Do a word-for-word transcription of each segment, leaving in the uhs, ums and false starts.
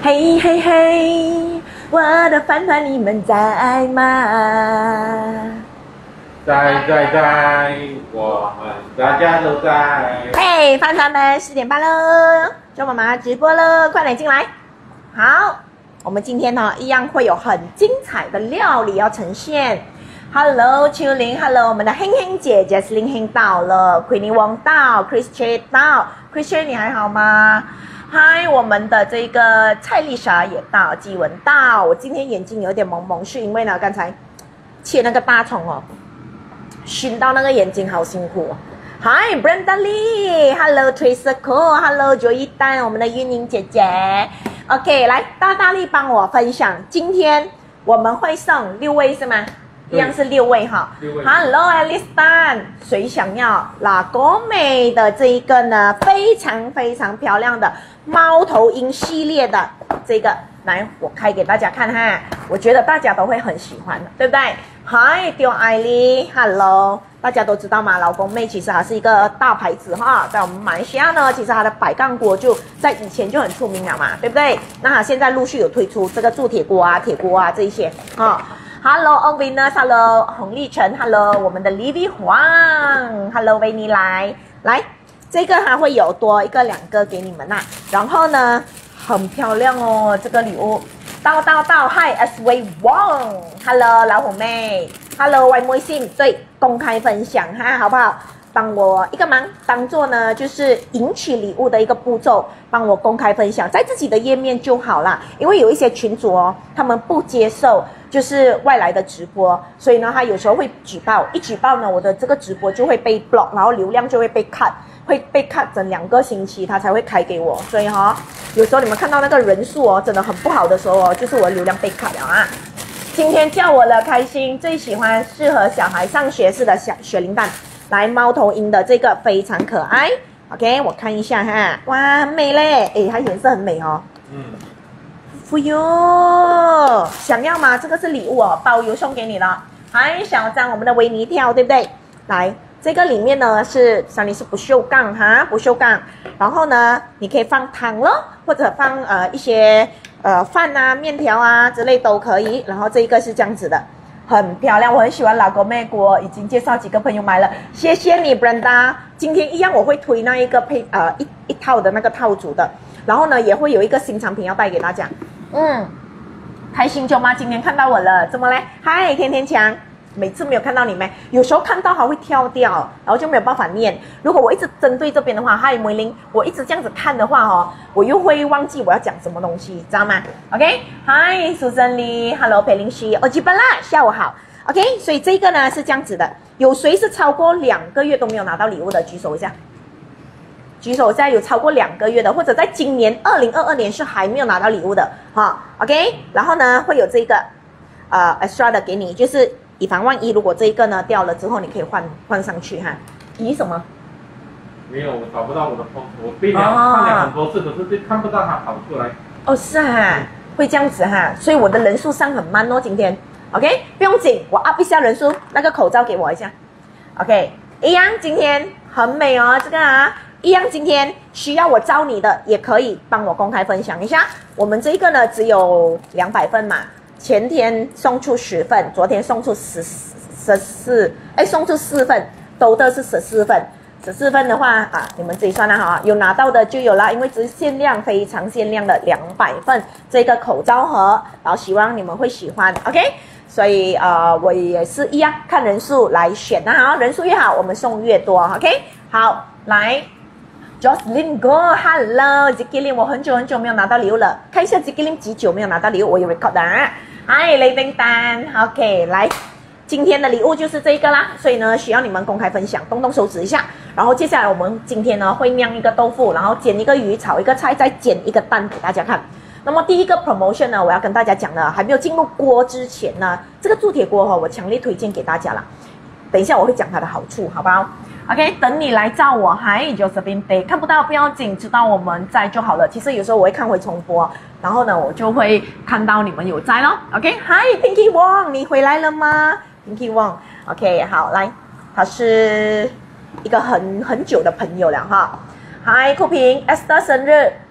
嘿嘿嘿，我的饭团你们在吗？ 在在在，我们大家都在。 嘿，饭团们，十点半喽，周妈妈直播了，快点进来。好，我们今天呢，一样会有很精彩的料理要呈现。Hello， 秋玲 ，Hello， 我们的亨亨姐姐 Sling 亨到了 ，Queenie Wong 到 ，Chris Che 到 ，Chris Che 你还好吗？嗨，我们的这个蔡丽莎也到，纪文到。我今天眼睛有点蒙蒙，是因为呢刚才切那个大葱哦，熏到那个眼睛好辛苦哦。Hi Brenda Lee，Hello Tracer Cole，Hello 九一丹，我们的玉宁姐姐。OK， 来大大力帮我分享，今天我们会送六位是吗？一样是六位哈。Hello Alice Tan， 谁想要拉国美的这一个呢？非常非常漂亮的猫头鹰系列的这个，来我开给大家看哈，我觉得大家都会很喜欢的，对不对 ？Hi 丢艾丽 ，Hello， 大家都知道嘛，老公妹其实还是一个大牌子哈，在我们马来西亚呢，其实它的百干锅就在以前就很出名了嘛，对不对？那它现在陆续有推出这个铸铁锅啊、铁锅啊这一些哈。Hello On Venus，Hello 洪立成 ，Hello 我们的 Livy 黄 ，Hello 维尼来来，这个还会有多一个两个给你们呐、啊，然后呢很漂亮哦，这个礼物到到到 ，Hi S W Wong，Hello 老虎妹 ，Hello 外妹信，对，公开分享哈，好不好？帮我一个忙，当做呢就是赢取礼物的一个步骤，帮我公开分享在自己的页面就好啦。因为有一些群组哦，他们不接受就是外来的直播，所以呢，他有时候会举报，一举报呢，我的这个直播就会被 block， 然后流量就会被 cut， 会被 cut 整两个星期，他才会开给我。所以哈、哦，有时候你们看到那个人数哦，真的很不好的时候哦，就是我的流量被 cut 了啊。今天叫我了开心，最喜欢适合小孩上学式的小雪灵蛋。来猫头鹰的这个非常可爱 ，OK， 我看一下哈，哇，很美嘞，诶，它颜色很美哦。嗯。哎呦，想要吗？这个是礼物哦，包邮送给你了。还小张，我们的维尼跳，对不对？来，这个里面呢是上面是不锈钢哈，不锈钢。然后呢，你可以放汤咯，或者放呃一些呃饭啊、面条啊之类都可以。然后这一个是这样子的。很漂亮，我很喜欢老公妹锅，已经介绍几个朋友买了，谢谢你 Brenda。今天一样我会推那一个配呃一一套的那个套组的，然后呢也会有一个新产品要带给大家。嗯，开心舅妈今天看到我了，怎么嘞？嗨，天天强，每次没有看到你们，有时候看到还会跳掉，然后就没有办法念。如果我一直针对这边的话，嗨梅玲，我一直这样子看的话哦，我又会忘记我要讲什么东西，知道吗 ？OK， 嗨，苏珍丽 ，Hello 裴林西，我基本啦，下午好。OK， 所以这个呢是这样子的，有谁是超过两个月都没有拿到礼物的，举手一下。举手一下有超过两个月的，或者在今年二零二二年是还没有拿到礼物的，哈 ，OK， 然后呢会有这个呃 extra 的给你，就是以防万一，如果这一个呢掉了之后，你可以换换上去哈。咦什么？ 没有，我找不到我的 post， 我变了看了很多次，可是就看不到它跑出来。 哦，是啊，会这样子哈，所以我的人数上很慢哦，今天 ，OK， 不用紧，我 up 一下人数，那个口罩给我一下 ，OK， 一样，今天很美哦，这个啊。一样，今天需要我招你的也可以帮我公开分享一下。我们这个呢只有两百份嘛，前天送出十份，昨天送出十十四，哎，送出四份，都的是十四份。十四份的话啊，你们自己算了哈，有拿到的就有啦，因为只是限量，非常限量的两百份这个口罩盒，然后希望你们会喜欢 ，OK？ 所以呃，我也是一样看人数来选的哈，人数越好，我们送越多 ，OK？ 好，来。Jocelyn Go，Hello，Zikilin， 我很久很久没有拿到礼物了，看一下 Zikilin 几久没有拿到礼物，我有 record 的啊。嗨，雷叮丹 ，OK， 来，今天的礼物就是这个啦，所以呢，需要你们公开分享，动动手指一下。然后接下来我们今天呢会酿一个豆腐，然后煎一个鱼，炒一个菜，再煎一个蛋给大家看。那么第一个 promotion 呢，我要跟大家讲的，还没有进入锅之前呢，这个铸铁锅哈、哦，我强烈推荐给大家啦。等一下我会讲它的好处，好不好？ OK， 等你来照我，还有 Josephine Day， 看不到不要紧，知道我们在就好了。其实有时候我会看回重播，然后呢，我就会看到你们有在咯。OK，Hi Pinky Wong， 你回来了吗 ？Pinky Wong，OK， 好，来，他是一个很很久的朋友了哈。Hi 酷平 ，Esther 生日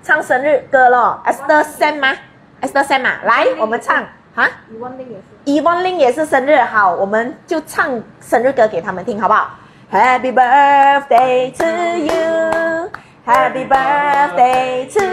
唱生日歌咯 ，Esther Sam 吗 ？Esther Sam 啊，来，我们唱啊。 Yvonne Ling 也是。 Yvonne Ling 也是生日，好，我们就唱生日歌给他们听，好不好 ？Happy birthday to you, Happy birthday to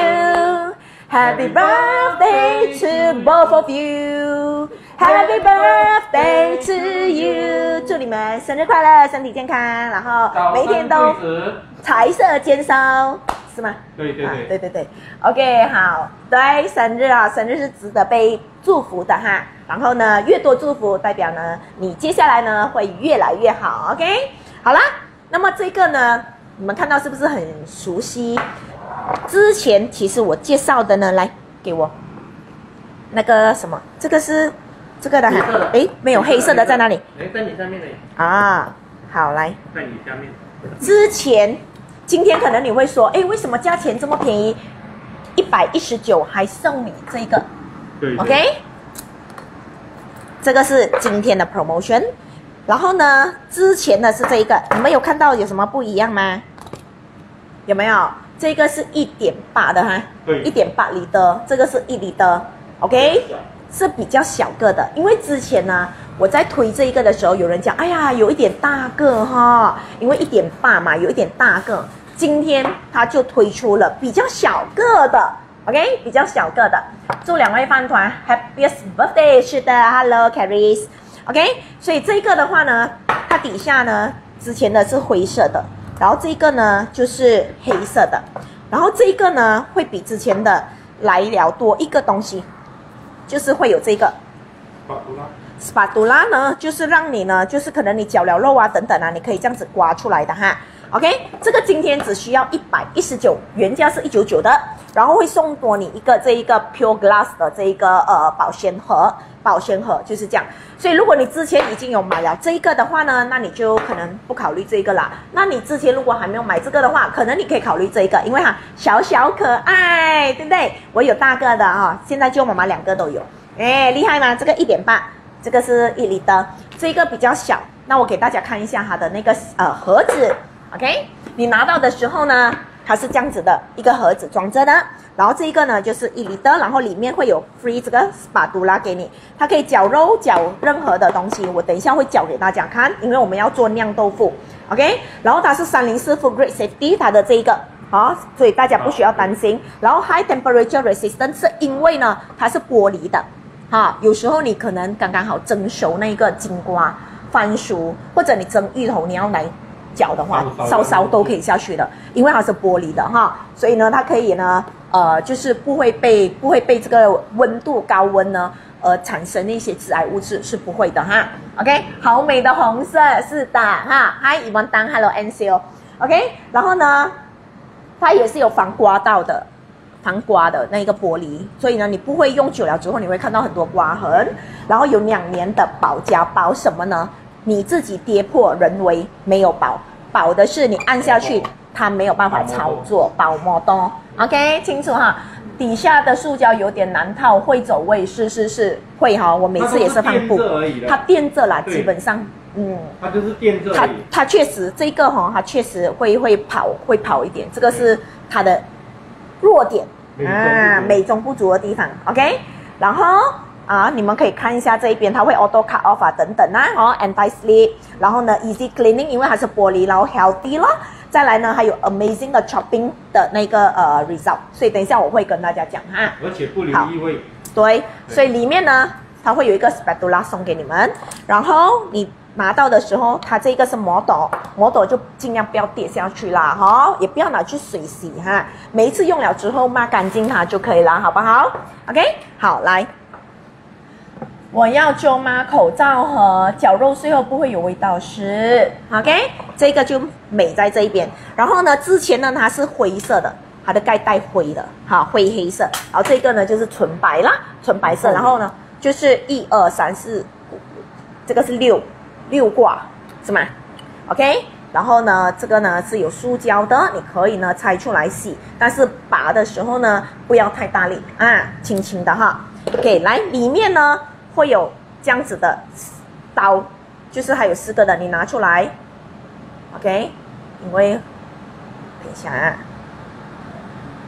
you, Happy birthday to both of you, Happy birthday to you。祝你们生日快乐，身体健康，然后每一天都财色兼收。是吗？ 对对对、啊， 对对对 ，OK， 好，对，生日啊，生日是值得被祝福的哈。然后呢，越多祝福，代表呢，你接下来呢会越来越好 ，OK， 好啦，那么这个呢，你们看到是不是很熟悉？之前其实我介绍的呢，来给我那个什么，这个是这个的哈，诶，没有黑色的在哪里？ 哎，在你下面呢。 啊，好来， 在你下面。 之前。今天可能你会说，哎，为什么价钱这么便宜？一百一十九还送你这个， 对 ，OK， 这个是今天的 promotion。然后呢，之前的是这一个，你们有看到有什么不一样吗？有没有？这个是一点八的哈， 对， 一点八厘的，这个是一厘的 ，OK， 是比较小个的，因为之前呢。我在推这一个的时候，有人讲，哎呀，有一点大个哈，因为一点八嘛，有一点大个。今天他就推出了比较小个的 ，OK， 比较小个的。祝两位饭团 Happiest Birthday！ 是的 ，Hello Caris，OK， 所以这个的话呢，它底下呢，之前的是灰色的，然后这个呢就是黑色的，然后这个呢会比之前的来了多一个东西，就是会有这个。spatula 呢，就是让你呢，就是可能你绞了肉啊等等啊，你可以这样子刮出来的哈。OK， 这个今天只需要一百一十九，原价是一百九十九的，然后会送多你一个这一个 Pure Glass 的这一个呃保鲜盒，保鲜盒就是这样。所以如果你之前已经有买了这一个的话呢，那你就可能不考虑这个啦。那你之前如果还没有买这个的话，可能你可以考虑这一个，因为哈小小可爱，对不对？我有大个的啊，现在就妈妈两个都有，哎，厉害吗？这个一点八。这个是一厘的，这个比较小。那我给大家看一下它的那个呃盒子 ，OK？ 你拿到的时候呢，它是这样子的一个盒子装着的。然后这一个呢就是一厘的，然后里面会有 free 这个 spatula 给你，它可以绞肉绞任何的东西。我等一下会绞给大家看，因为我们要做酿豆腐 ，OK？ 然后它是三零四 food grade safety 它的这一个。好，所以大家不需要担心。然后 high temperature resistance 是因为呢它是玻璃的。哈，有时候你可能刚刚好蒸熟那个金瓜、番薯，或者你蒸芋头，你要来搅的话，烧烧都可以下去的，因为它是玻璃的哈，所以呢，它可以呢，呃，就是不会被不会被这个温度高温呢，呃，产生那些致癌物质是不会的哈。OK， 好美的红色，是的哈。Hi Yvonne Tang Hello N C O。OK， 然后呢，它也是有防刮到的。防刮的那个玻璃，所以呢，你不会用久了之后，你会看到很多刮痕。然后有两年的保夹，保什么呢？你自己跌破，人为没有保，保的是你按下去，它没有办法操作，保摩多。OK， 清楚哈。底下的塑胶有点难套，会走位，是是是会哈。我每次也是放布，它垫着啦，基本上，嗯， 它就是垫着。 它它确实这个哈，它确实会会跑会跑一点，这个是它的弱点。啊，美中不足的地方 ，OK， 然后啊，你们可以看一下这一边，它会 auto cut off 啊，等等啊，哦 ，anti slip， 然后呢 easy cleaning， 因为它是玻璃，然后 healthy 咯，再来呢还有 amazing 的 chopping 的那个呃 result， 所以等一下我会跟大家讲哈， 而且不留异味， 对，所以里面呢它会有一个 spatula 送给你们，然后你拿到的时候，它这个是磨斗，磨斗就尽量不要跌下去啦，哈，也不要拿去水洗哈。每一次用了之后抹干净它就可以了，好不好 ？OK， 好，来，我要舅妈口罩和绞肉碎后不会有味道是 OK， 这个就美在这一边。然后呢，之前呢它是灰色的，它的盖带灰的，好，灰黑色。然后这个呢就是纯白啦，纯白色。然后呢就是一二三四五，这个是六。六挂是吗 ？OK， 然后呢，这个呢是有塑胶的，你可以呢拆出来洗，但是拔的时候呢不要太大力啊，轻轻的哈。OK， 来里面呢会有这样子的刀，就是还有四个的，你拿出来 ，OK， 因为等一下啊，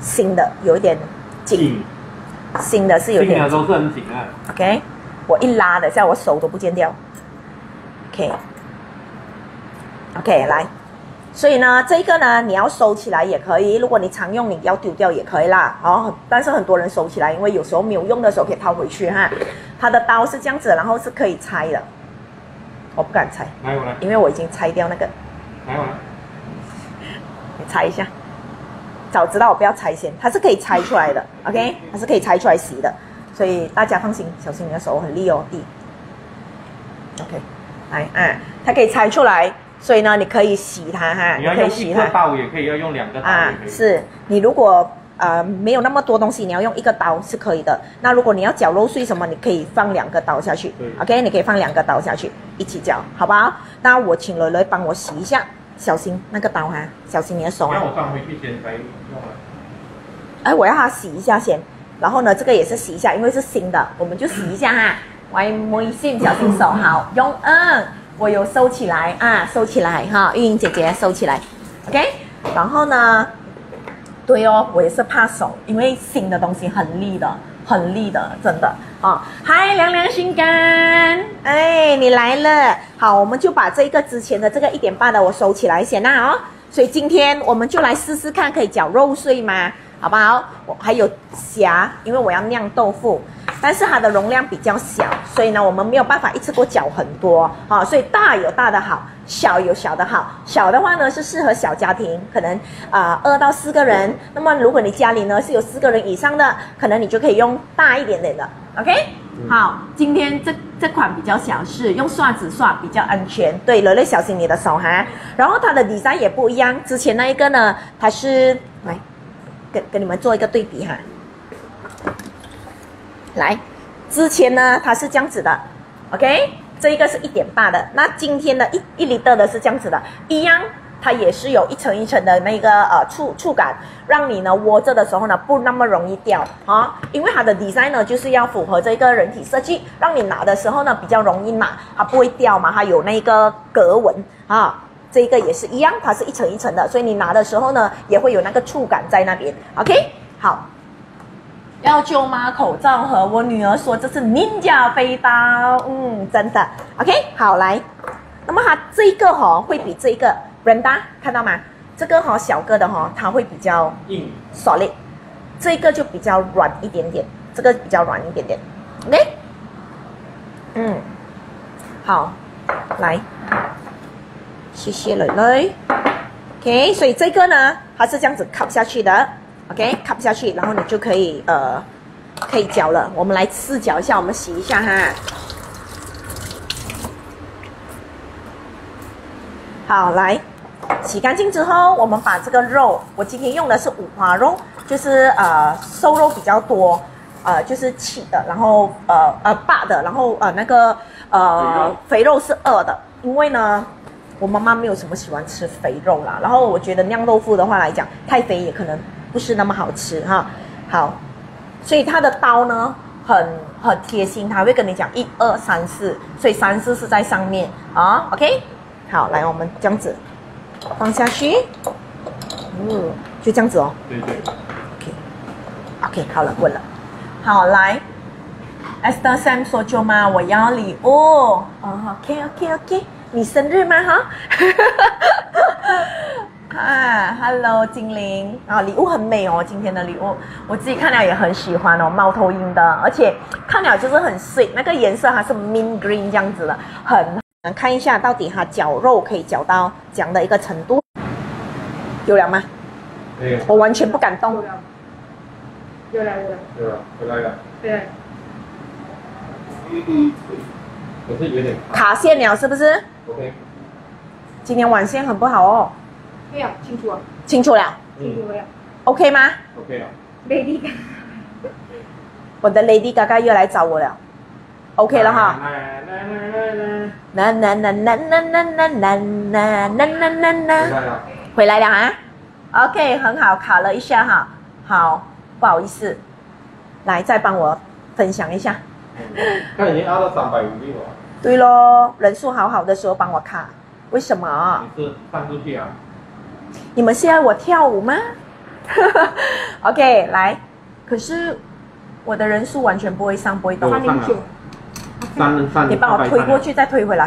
新的有一点紧，新的是有点新的都是很紧的。 OK， 我一拉的，像我手都不见掉。OK，OK，、okay. okay, 来，所以呢，这个呢，你要收起来也可以，如果你常用，你要丢掉也可以啦。哦，但是很多人收起来，因为有时候没有用的时候可以掏回去哈。它的刀是这样子，然后是可以拆的。我不敢拆， 来我来， 因为我已经拆掉那个。 来我来， 你拆一下。早知道我不要拆先，它是可以拆出来的 ，OK， 它是可以拆出来洗的，所以大家放心，小心你的手很利哦，弟。OK， 来，嗯，它可以拆出来，所以呢，你可以洗它哈， 你要用一个刀也可以，要用两个刀也可以。啊、是你如果呃没有那么多东西，你要用一个刀是可以的。那如果你要绞肉碎什么，你可以放两个刀下去 ，OK， 你可以放两个刀下去一起绞，好不好？那我请蕾蕾帮我洗一下。小心那个刀哈，小心你的手啊！ 让我放回去先才用啊。 哎，我要它洗一下先，然后呢，这个也是洗一下，因为是新的，我们就洗一下哈。喂，微信，小心手好，用嗯，我有收起来啊，收起来哈，玉莹姐姐收起来 ，OK。然后呢，对哦，我也是怕手，因为新的东西很利的，很利的，真的。哦，嗨，凉凉心肝，哎，你来了，好，我们就把这个之前的这个一点八的我收起来先啦哦。所以今天我们就来试试看，可以绞肉碎吗？好不好？我还有虾，因为我要酿豆腐，但是它的容量比较小，所以呢，我们没有办法一次过绞很多啊、哦。所以大有大的好，小有小的好。小的话呢是适合小家庭，可能啊、呃、二到四个人。那么如果你家里呢是有四个人以上的，可能你就可以用大一点点的。OK， 好，今天这这款比较小是用刷子刷比较安全，对，蕾蕾小心你的手哈。然后它的 design 也不一样，之前那一个呢，它是来跟跟你们做一个对比哈。来，之前呢它是这样子的 ，OK， 这一个是一点八的，那今天的一一 liter 的是这样子的，一样。它也是有一层一层的那个呃触触感，让你呢握着的时候呢不那么容易掉啊，因为它的 design 呢就是要符合这个人体设计，让你拿的时候呢比较容易拿，它不会掉嘛，它有那个格纹啊，这个也是一样，它是一层一层的，所以你拿的时候呢也会有那个触感在那边 ，OK， 好。要舅妈口罩盒，我女儿说这是 Ninja 飞刀，嗯，真的 ，OK， 好来，那么它这个哈、哦、会比这个。Brenda 看到吗？这个哈、哦、小个的哈、哦，它会比较硬 solid， 这个就比较软一点点，这个比较软一点点 ，OK， 嗯，好，来，谢谢蕾蕾 ，OK， 所以这个呢，它是这样子吸下去的 ，OK， 吸下去，然后你就可以呃可以搅了。我们来试搅一下，我们洗一下哈。好，来。洗干净之后，我们把这个肉，我今天用的是五花肉，就是呃瘦肉比较多，呃就是七的，然后呃呃八的，然后呃那个呃肥肉是二的，因为呢我妈妈没有什么喜欢吃肥肉啦，然后我觉得酿豆腐的话来讲，太肥也可能不是那么好吃哈。好，所以它的刀呢很很贴心，它会跟你讲一二三四，所以三四是在上面啊 ，OK， 好，来我们这样子。放下去，嗯，就这样子哦。 对对。 OK，OK， 好了，稳了。好，来 ，Esther Sam 说舅妈，我要礼物。哦 ，OK，OK，OK， 你生日吗？哈。啊 ，Hello， 精灵啊，礼物很美哦，今天的礼物我自己看了也很喜欢哦，猫头鹰的，而且看了就是很 sweet， 那个颜色它是 mint green 这样子的，很。看一下到底它绞肉可以绞到这样的一个程度，有了吗？ 没有， 我完全不敢动。 有了，有了， 有了，回来了。 对。 可是有点卡线了，是不是 ？OK。 今天网线很不好哦。 没有，清楚了。 清楚了。 清楚了。 OK 吗 ？OK 了。 Lady Gaga。 我的 Lady Gaga 又来找我了。OK 了哈。啦啦啦啦啦啦啦啦啦啦啦啦啦，回来了啊 ，OK， 很好，卡了一下哈，好，不好意思，来再帮我分享一下。 他已经按到三百五六了。 对咯，人数好好的时候帮我卡，为什么？ 你是放出去啊？ 你们是要我跳舞吗？ OK， 来，可是我的人数完全不会上，不会动。 有上了，三三， 你帮我推过去，再推回来，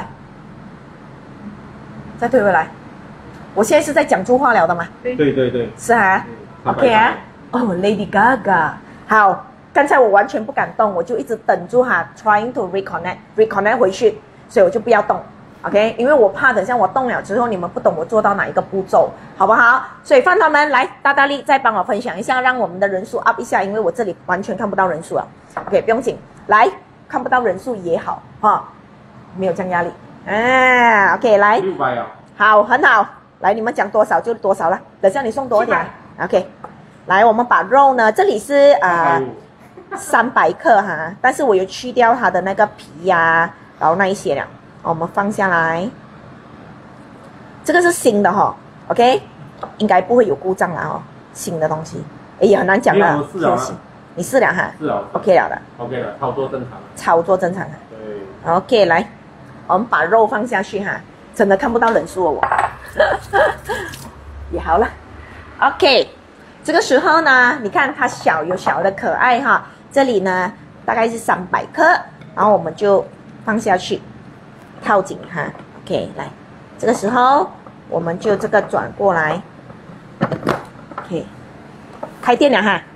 再推回来。我现在是在讲出话了的吗？ 对对对， 是啊。OK 啊。哦 ，Lady Gaga， 好。刚才我完全不敢动，我就一直等住哈 ，trying to reconnect reconnect 回去，所以我就不要动 ，OK？ 因为我怕等下我动了之后，你们不懂我做到哪一个步骤，好不好？所以饭团们来，大大力再帮我分享一下，让我们的人数 up 一下，因为我这里完全看不到人数啊。OK， 不用紧，来，看不到人数也好哈，没有这样压力。啊 ，OK， 来， 六百啊， 好，很好，来，你们讲多少就多少了，等下你送多一点 ，OK。来，我们把肉呢，这里是啊。呃三百克哈，但是我有去掉它的那个皮呀、啊，然后那一些了，我们放下来。这个是新的哈、哦、，OK， 应该不会有故障了哦，新的东西，哎也很难讲的。 试了， 你试了哈？ 是啊 ，OK 了的 ，OK 了，操作正常。 操作正常。 对 ，OK， 来，我们把肉放下去哈，真的看不到人数哦我。也好了 ，OK， 这个时候呢，你看它小有小的可爱哈。这里呢大概是三百克，然后我们就放下去，套紧哈。OK， 来，这个时候我们就这个转过来。OK， 开电了哈。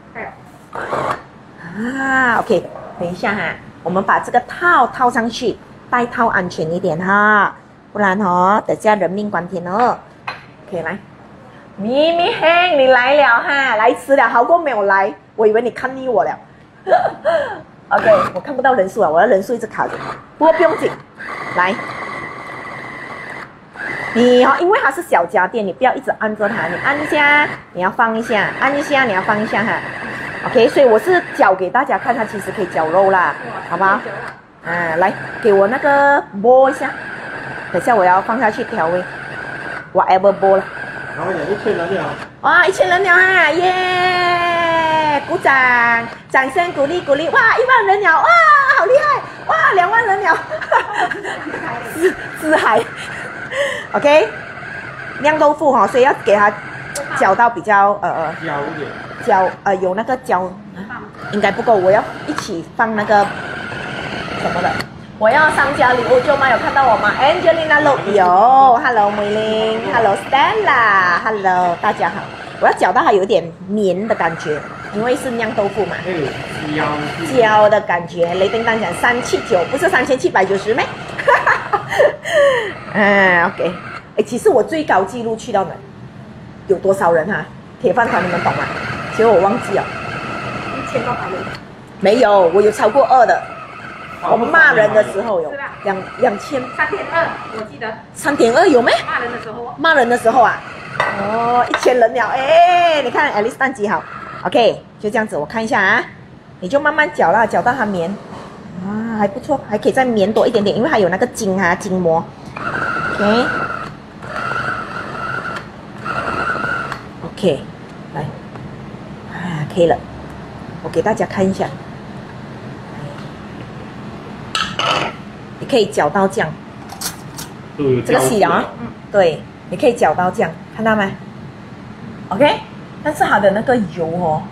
啊 ，OK， 等一下哈，我们把这个套套上去，带套安全一点哈，不然哦，等下人命关天哦。OK， 来，咪咪嘿，你来了哈，来迟了，好过没有来，我以为你看腻我了。OK， 我看不到人数啊，我的人数一直卡着，不过不用紧，来，你哦，因为它是小家电，你不要一直按着它，你按一下，你要放一下，按一下，你要放一下哈。OK， 所以我是教给大家看，它其实可以绞肉啦，好不好？啊，来，给我那个拨一下，等下我要放下去调味 ，whatever 拨了。 然后一千人了。 哇，一千人了啊，耶！鼓掌，掌声鼓励鼓励！哇，一万人了，哇，好厉害！哇，两万人了，四四海。OK， 酿豆腐哈、哦，所以要给它搅到比较呃焦一点， 焦呃有那个焦，应该不够，我要一起放那个什么的。我要上交礼物舅妈有看到我吗 ？Angelina Lo 有 ，Hello 梅玲 ，Hello Stella，Hello 大家好。我要搅到它有点绵的感觉，因为是酿豆腐嘛。 嗯，焦焦的感觉。雷叮当讲三七九，不是三千七百九十咩？嗯 ，OK。哎，其实我最高纪录去到哪？有多少人啊？铁饭团你们懂吗？其实我忘记了。 一千多百人。 没有，我有超过二的。我们骂人的时候有两两千三点二，我记得三点二有没？ 骂人的时候， 骂人的时候啊，哦，一千人了，哎，你看 Alice 蛋鸡好 ，OK， 就这样子，我看一下啊，你就慢慢搅啦，搅到它绵，啊，还不错，还可以再绵多一点点，因为它有那个筋啊，筋膜 ，OK，OK，、OK, 来，啊，可以了，我给大家看一下。你可以搅到这样，这个细了啊，嗯，对，你可以搅到这样，看到没 ？OK， 但是它的那个油哦，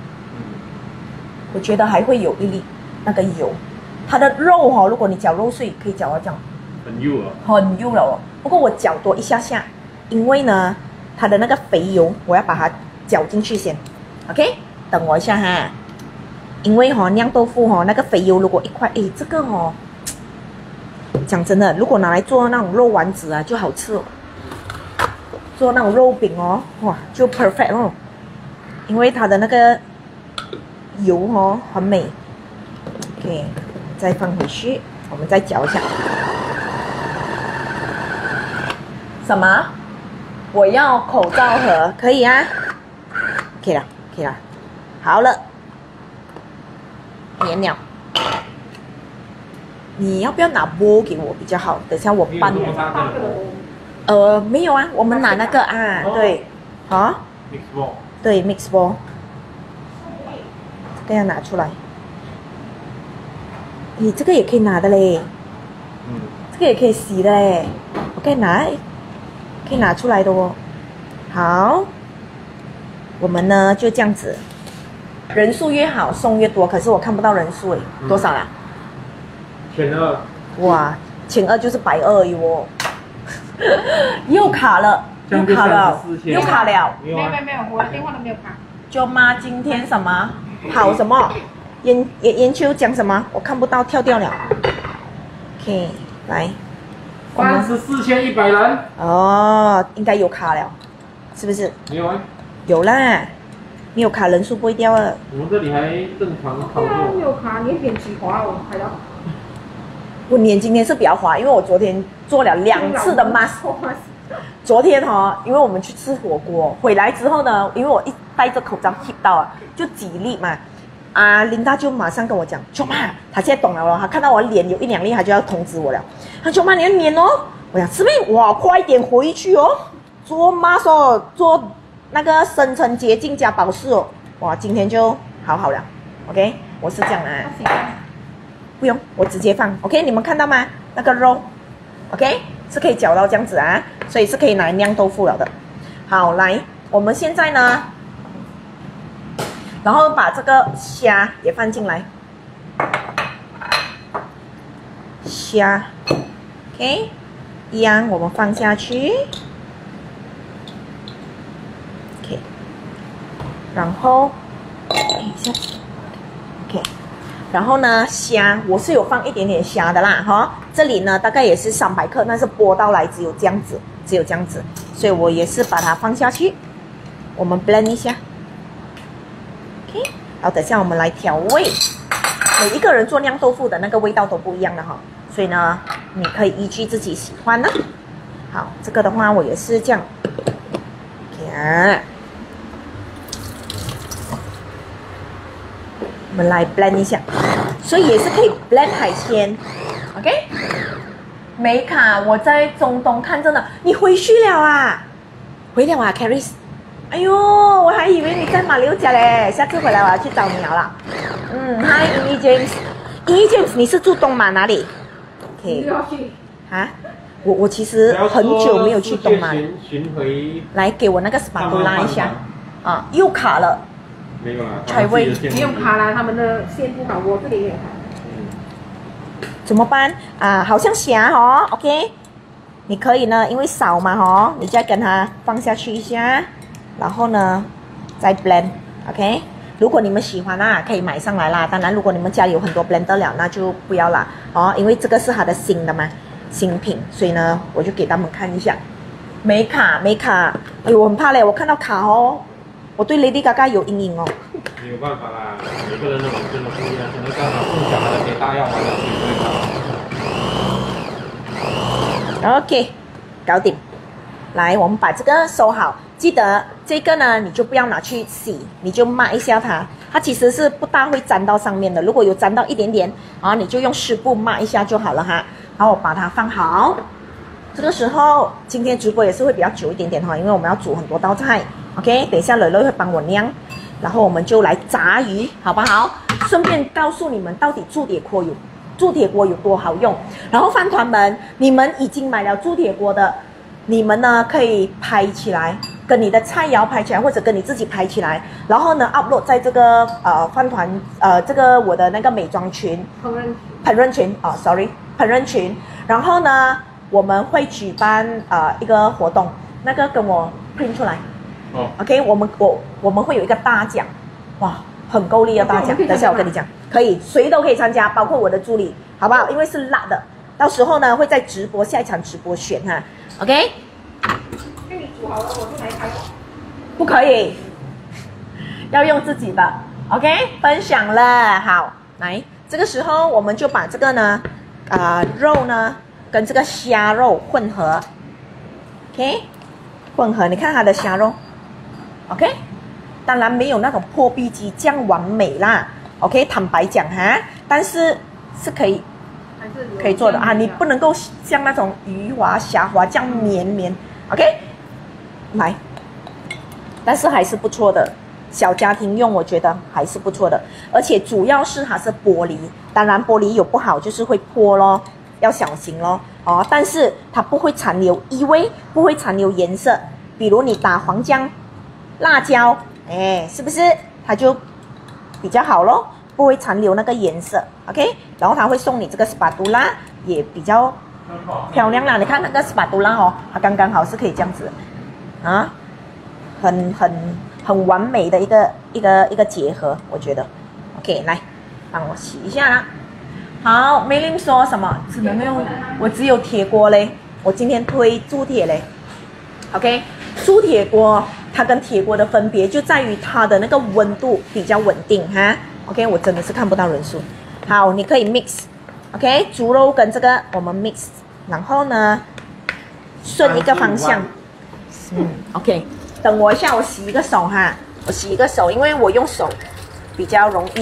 我觉得还会有一粒那个油，它的肉哦，如果你搅肉碎，可以搅到这样， 很幼啊， 很幼了哦。不过我搅多一下下，因为呢，它的那个肥油我要把它搅进去先 ，OK， 等我一下哈，因为哈、哦、酿豆腐哈、哦、那个肥油如果一块，诶，这个哦。讲真的，如果拿来做那种肉丸子啊，就好吃哦。做那种肉饼哦，哇，就 perfect 哦。因为它的那个油哦很美。OK， 再放回去，我们再搅一下。什么？我要口罩盒，可以啊？可以了，可以了。好了，绵了。你要不要拿钵给我比较好？等下我拌。呃，没有啊，我们拿那个啊，对，啊 ，mix ball， 对 ，mix ball， 这个要拿出来。你这个也可以拿的嘞，嗯，这个也可以洗的嘞，我可以拿，可以拿出来的哦。好我们呢就这样子，人数越好送越多，可是我看不到人数诶，多少啦？ 千二。 哇，千二就是百二哟，又卡了，又卡了，又卡了。 没有没有没有，我的电话都没有卡。 舅妈今天什么跑什么？研研研究讲什么？我看不到，跳掉了。OK， 来， 三十四千一百人。 哦，应该有卡了，是不是？ 没有啊。 有啦，没有卡人数不会掉了。 我们这里还正常操作。 没有卡，你点几滑我拍到。 我脸今天是比较滑，因为我昨天做了两次的 mask。昨天哈、哦，因为我们去吃火锅，回来之后呢，因为我一戴着口罩贴到啊，就几粒嘛。啊，琳达就马上跟我讲，舅妈，她现在懂了咯，她看到我脸有一两粒，她就要通知我了。她舅妈你要粘哦，我讲是不是？哇，快点回去哦，做 mask 哦，做那个深层洁净加保湿哦。哇，今天就好好了 ，OK， 我是这样的、啊。不用，我直接放 ，OK？ 你们看到吗？那个肉 ，OK？ 是可以搅到这样子啊，所以是可以拿来酿豆腐了的。好，来，我们现在呢，然后把这个虾也放进来，虾 ，OK？ 一样，我们放下去 ，OK？ 然后，等一下 ，OK？然后呢，虾我是有放一点点虾的啦，哈，这里呢大概也是三百克，但是剥到来只有这样子，只有这样子，所以我也是把它放下去，我们 blend 一下 ，OK， 然后等下我们来调味，每一个人做酿豆腐的那个味道都不一样的哈，所以呢，你可以依据自己喜欢的。好，这个的话我也是这样 ，OK。我们来 blend 一下，所以也是可以 blend 海鲜 ，OK？ 美卡，我在中东看真的，你回去了啊？回了啊 ，Caris？ 哎呦，我还以为你在马六甲嘞，下次回来我要去找你了啦。嗯 ，Hi E James，E James， 你是住东马哪里 ？OK？ 要去啊？我我其实很久没有去东马了。 巡回。 来，给我那个 spatula 一下，啊，又卡了。 没有啦， 拆位没有卡啦，他们的线不好，我这里也有卡。 怎么办啊？好像虾哦 ，OK， 你可以呢，因为少嘛哦，你再跟它放下去一下，然后呢再 blend，OK。如果你们喜欢啦，可以买上来啦。当然，如果你们家里有很多 blender 了，那就不要啦哦，因为这个是它的新的嘛，新品，所以呢，我就给他们看一下，没卡没卡。哎呦，我很怕嘞，我看到卡哦。我对 Lady Gaga 有阴影哦。 没有办法啦，每个人的本身都不一样，可能刚好送小孩的给大药丸的体会好。 OK， 搞定。来，我们把这个收好。记得这个呢，你就不要拿去洗，你就抹一下它。它其实是不大会沾到上面的，如果有沾到一点点，啊，你就用湿布抹一下就好了哈。然后我把它放好。这个时候，今天直播也是会比较久一点点哈，因为我们要煮很多道菜。OK， 等一下蕾蕾会帮我酿，然后我们就来炸鱼，好不好？顺便告诉你们到底铸铁锅有铸铁锅有多好用。然后饭团们，你们已经买了铸铁锅的，你们呢可以拍起来，跟你的菜肴拍起来，或者跟你自己拍起来，然后呢 upload 在这个呃饭团呃这个我的那个美妆群烹饪烹饪群啊、哦、，sorry 烹饪群，然后呢我们会举办呃一个活动，那个跟我 print 出来。哦 ，OK， 我们我我们会有一个大奖，哇，很够力的大奖。等下我跟你讲，可以，谁都可以参加，包括我的助理，好不好？因为是辣的，到时候呢会在直播下一场直播选哈 ，OK。 给你煮好了，我就来开。 不可以，要用自己的 ，OK。分享了，好，来，这个时候我们就把这个呢，啊、呃、肉呢跟这个虾肉混合 ，OK， 混合，你看它的虾肉。OK， 当然没有那种破壁机这样完美啦。OK， 坦白讲哈，但是是可以，可以做的啊。你不能够像那种鱼滑虾滑这样绵绵。OK， 来，但是还是不错的，小家庭用我觉得还是不错的，而且主要是它是玻璃，当然玻璃有不好就是会破咯，要小心咯。哦，但是它不会残留异味，不会残留颜色，比如你打黄姜。辣椒哎，是不是它就比较好咯，不会残留那个颜色 ，OK？ 然后它会送你这个 spatula， 也比较漂亮啦。你看那个 spatula 哦，它刚刚好是可以这样子啊，很很很完美的一个一个一个结合，我觉得。OK， 来帮我洗一下啦。好，梅林说什么？只能用我只有铁锅嘞，我今天推铸铁嘞。OK， 铸铁锅它跟铁锅的分别就在于它的那个温度比较稳定哈。OK， 我真的是看不到人数。好，你可以 mix。OK， 猪肉跟这个我们 mix， 然后呢顺一个方向。嗯 ，OK， 等我一下，我洗一个手哈，我洗一个手，因为我用手比较容易。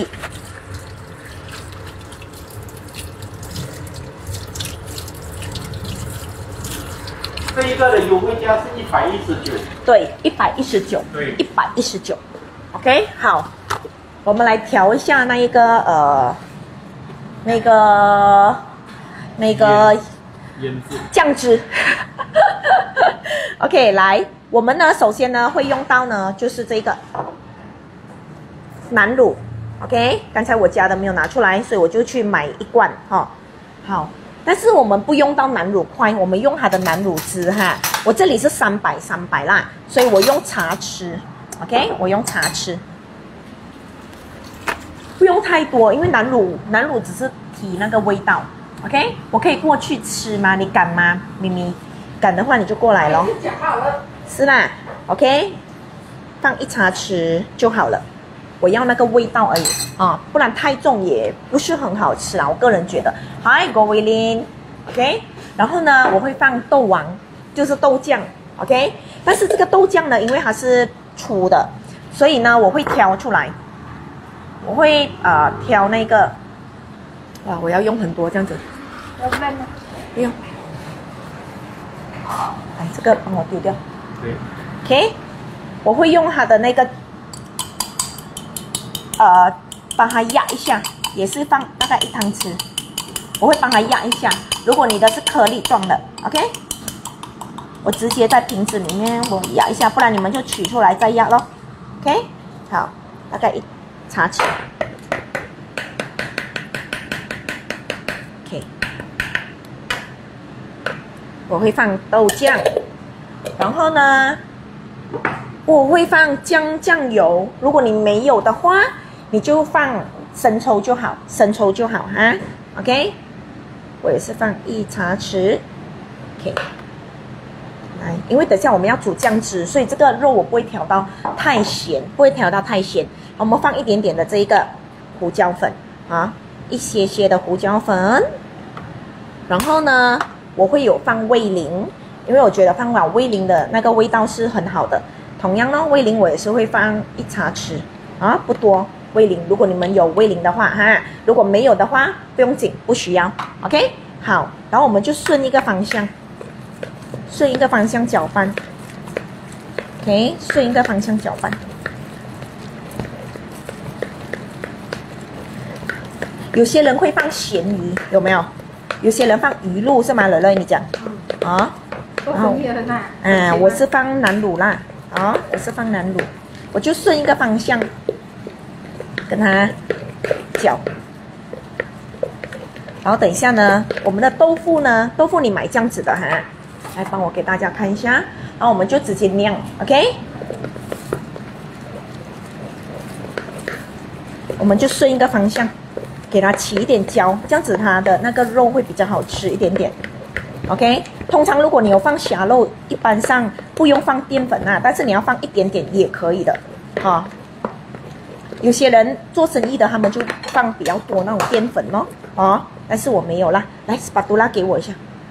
这一个的优惠价是一百一十九， 对，一百一十九， 对， 一百一十九。OK， 好，我们来调一下那一个呃，那个那个腌制酱汁。OK， 来，我们呢，首先呢会用到呢，就是这个南乳。OK， 刚才我加的没有拿出来，所以我就去买一罐哈、哦。好。但是我们不用到南乳块，我们用它的南乳汁哈。我这里是三百三百啦，所以我用茶匙 ，OK， 我用茶匙，不用太多，因为南乳南乳只是提那个味道 ，OK， 我可以过去吃吗？你敢吗，咪咪？敢的话你就过来咯。 讲好了。 是啦 ，OK， 放一茶匙就好了。我要那个味道而已啊，不然太重也不是很好吃啊。我个人觉得。Hi， 各位林 ，OK。然后呢，我会放豆王，就是豆酱 ，OK。但是这个豆酱呢，因为它是粗的，所以呢，我会挑出来。我会呃挑那个，哇，我要用很多这样子。 要不然呢？ 不用。哎，这个帮我丢掉。 对。 OK， 我会用它的那个。呃，帮它压一下，也是放大概一汤匙，我会帮它压一下。如果你的是颗粒状的 ，OK， 我直接在瓶子里面我压一下，不然你们就取出来再压咯 ，OK， 好，大概一茶匙 ，OK， 我会放豆酱，然后呢，我会放姜酱油，如果你没有的话。你就放生抽就好，生抽就好哈 ，OK。我也是放一茶匙 ，OK。来，因为等下我们要煮酱汁，所以这个肉我不会调到太咸，不会调到太咸。我们放一点点的这一个胡椒粉啊，一些些的胡椒粉。然后呢，我会有放味淋，因为我觉得放了味淋的那个味道是很好的。同样呢，味淋我也是会放一茶匙啊，不多。味淋，如果你们有味淋的话哈，如果没有的话不用紧，不需要 ，OK。好，然后我们就顺一个方向，顺一个方向搅拌 ，OK， 顺一个方向搅拌。有些人会放咸鱼，有没有？有些人放鱼露是吗？乐乐，你讲啊？ 然后， 嗯，我是放南乳啦，啊，我是放南乳，我就顺一个方向。跟它搅，然后等一下呢，我们的豆腐呢，豆腐你买这样子的哈，来帮我给大家看一下，然后我们就直接酿 ，OK， 我们就顺一个方向，给它起一点焦，这样子它的那个肉会比较好吃一点点 ，OK。通常如果你有放虾肉，一般上不用放淀粉啊，但是你要放一点点也可以的，哈。有些人做生意的，他们就放比较多那种淀粉咯，哦，但是我没有啦。来 ，spatula 给我一下。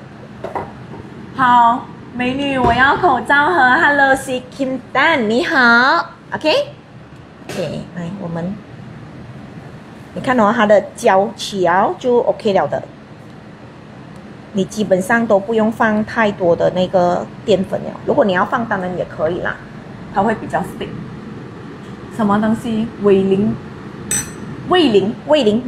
好，美女，我要口罩和 Hello C Kim Dan， 你好 ，OK，OK， 来，我们，你看哦，它的焦起熬就 OK 了的。你基本上都不用放太多的那个淀粉了，如果你要放，当然也可以啦，它会比较 stick。什么东西？味淋，味淋，味淋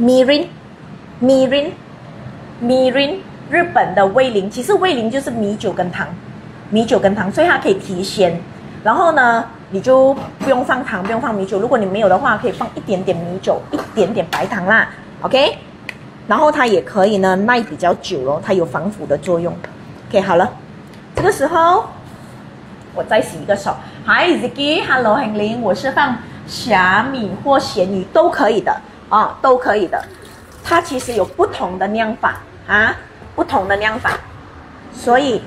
，mirin，mirin，mirin， 日本的味淋，其实味淋就是米酒跟糖，米酒跟糖，所以它可以提鲜。然后呢， 你就不用放糖，不用放米酒。如果你没有的话，可以放一点点米酒，一点点白糖啦 ，OK。然后它也可以呢耐比较久咯，它有防腐的作用。OK， 好了，这个时候我再洗一个手。Hi Ziki，Hello 恒林，我是放虾米或咸鱼都可以的啊，都可以的。它其实有不同的酿法啊，不同的酿法，所以。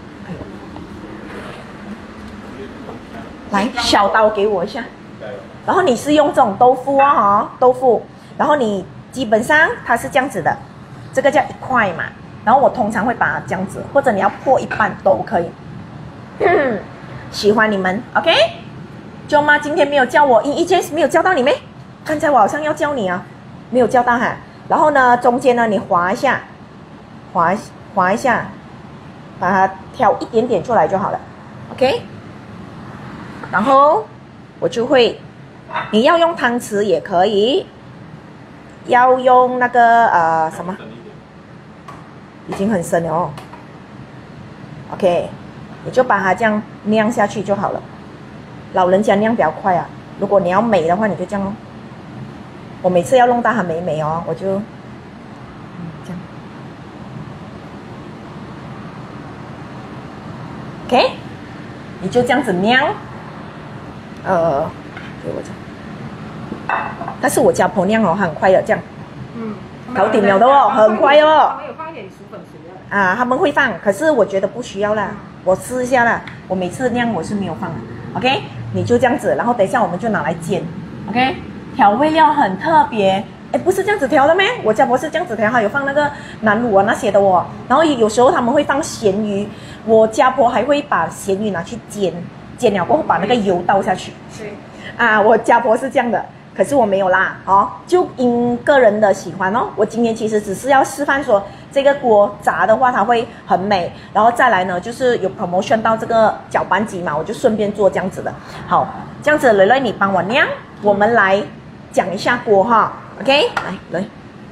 来，小刀给我一下。然后你是用这种豆腐啊、哦，豆腐，然后你基本上它是这样子的，这个叫一块嘛。然后我通常会把它这样子，或者你要破一半都可以。喜欢你们 ，OK？ 舅妈今天没有教我，一一件没有教到你没？刚才我好像要教你啊，没有教到哈。然后呢，中间呢你划一下，划划一下，把它挑一点点出来就好了 ，OK？然后我就会，你要用汤匙也可以，要用那个呃什么，已经很深了哦。OK， 你就把它这样酿下去就好了。老人家酿比较快啊，如果你要美的话，你就这样哦。我每次要弄到它美美哦，我就、嗯、这样。OK， 你就这样子酿。呃，给我讲，但是我家婆酿哦，很快的这样，嗯，搞定了的哦，很快哦。 他们有放一点薯粉水的。 啊，他们会放，可是我觉得不需要啦，我试一下啦。我每次酿我是没有放的 ，OK？ 你就这样子，然后等一下我们就拿来煎 ，OK？ 调味料很特别，哎，不是这样子调的咩？我家婆是这样子调，还有放那个南乳啊那些的哦。然后有时候他们会放咸鱼，我家婆还会把咸鱼拿去煎。煎了过后把那个油倒下去， 对， 啊，我家婆是这样的，可是我没有啦，哦，就因个人的喜欢哦。我今天其实只是要示范说，这个锅炸的话它会很美，然后再来呢就是有 promotion 到这个搅拌机嘛，我就顺便做这样子的。好，这样子蕾蕾你帮我酿，我们来讲一下锅哈 ，OK， 来来。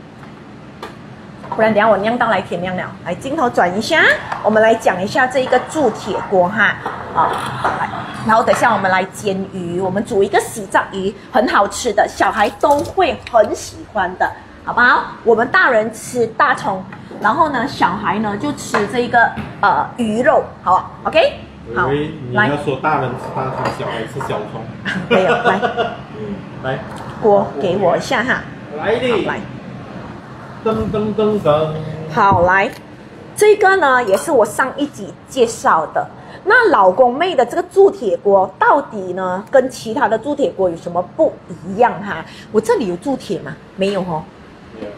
不然等一下我酿到来天亮了，来镜头转一下，我们来讲一下这一个铸铁锅哈，好，来，然后等一下我们来煎鱼，我们煮一个喜炸鱼，很好吃的，小孩都会很喜欢的，好不好？我们大人吃大葱，然后呢，小孩呢就吃这一个呃鱼肉，好吧 ，OK？ 好， 你要说大人吃大葱，小孩吃小葱， 没有，来， 来， 锅给我一下哈， 来的， 来。 噔噔噔噔， 好，来，这个呢也是我上一集介绍的。那老公妹的这个铸铁锅到底呢跟其他的铸铁锅有什么不一样哈？我这里有铸铁吗？没有哦。 没有。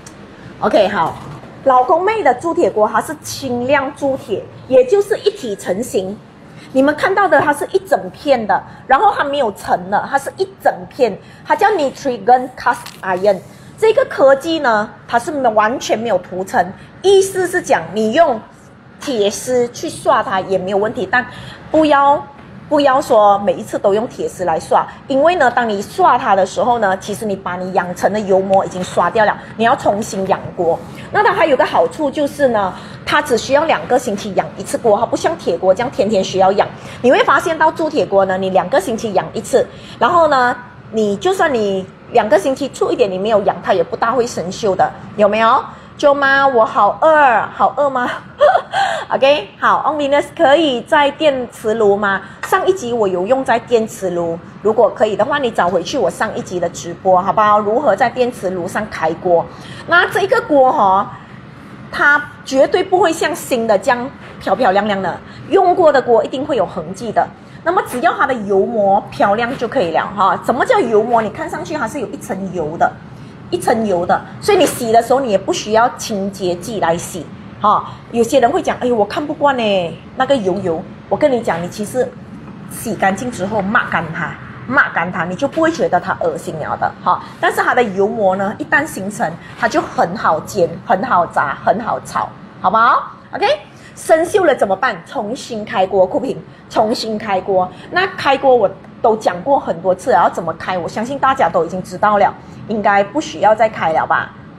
OK， 好，老公妹的铸铁锅它是轻量铸铁，也就是一体成型。你们看到的它是一整片的，然后它没有层的，它是一整片，它叫 Nitrigon Cast Iron。这个科技呢，它是完全没有涂层，意思是讲你用铁丝去刷它也没有问题，但不要不要说每一次都用铁丝来刷，因为呢，当你刷它的时候呢，其实你把你养成的油膜已经刷掉了，你要重新养锅。那它还有个好处就是呢，它只需要两个星期养一次锅，它不像铁锅这样天天需要养。你会发现到铸铁锅呢，你两个星期养一次，然后呢，你就算你两个星期出一点你没有养，它也不大会生锈的，有没有？舅妈，我好饿，好饿吗？OK， 好 ，Onliness 可以在电磁炉吗？上一集我有用在电磁炉，如果可以的话，你找回去我上一集的直播，好不好？如何在电磁炉上开锅？那这个锅哈、哦，它绝对不会像新的这样漂漂亮亮的，用过的锅一定会有痕迹的。那么只要它的油膜漂亮就可以了哈。什么叫油膜？你看上去它是有一层油的，一层油的，所以你洗的时候你也不需要清洁剂来洗哈。有些人会讲，哎呦我看不惯呢，那个油油。我跟你讲，你其实洗干净之后抹干它，抹干它，你就不会觉得它恶心了的哈。但是它的油膜呢，一旦形成，它就很好煎，很好炸，很好炒，好不好 ？OK。生锈了怎么办？重新开锅，酷品，重新开锅。那开锅我都讲过很多次了，要怎么开？我相信大家都已经知道了，应该不需要再开了吧？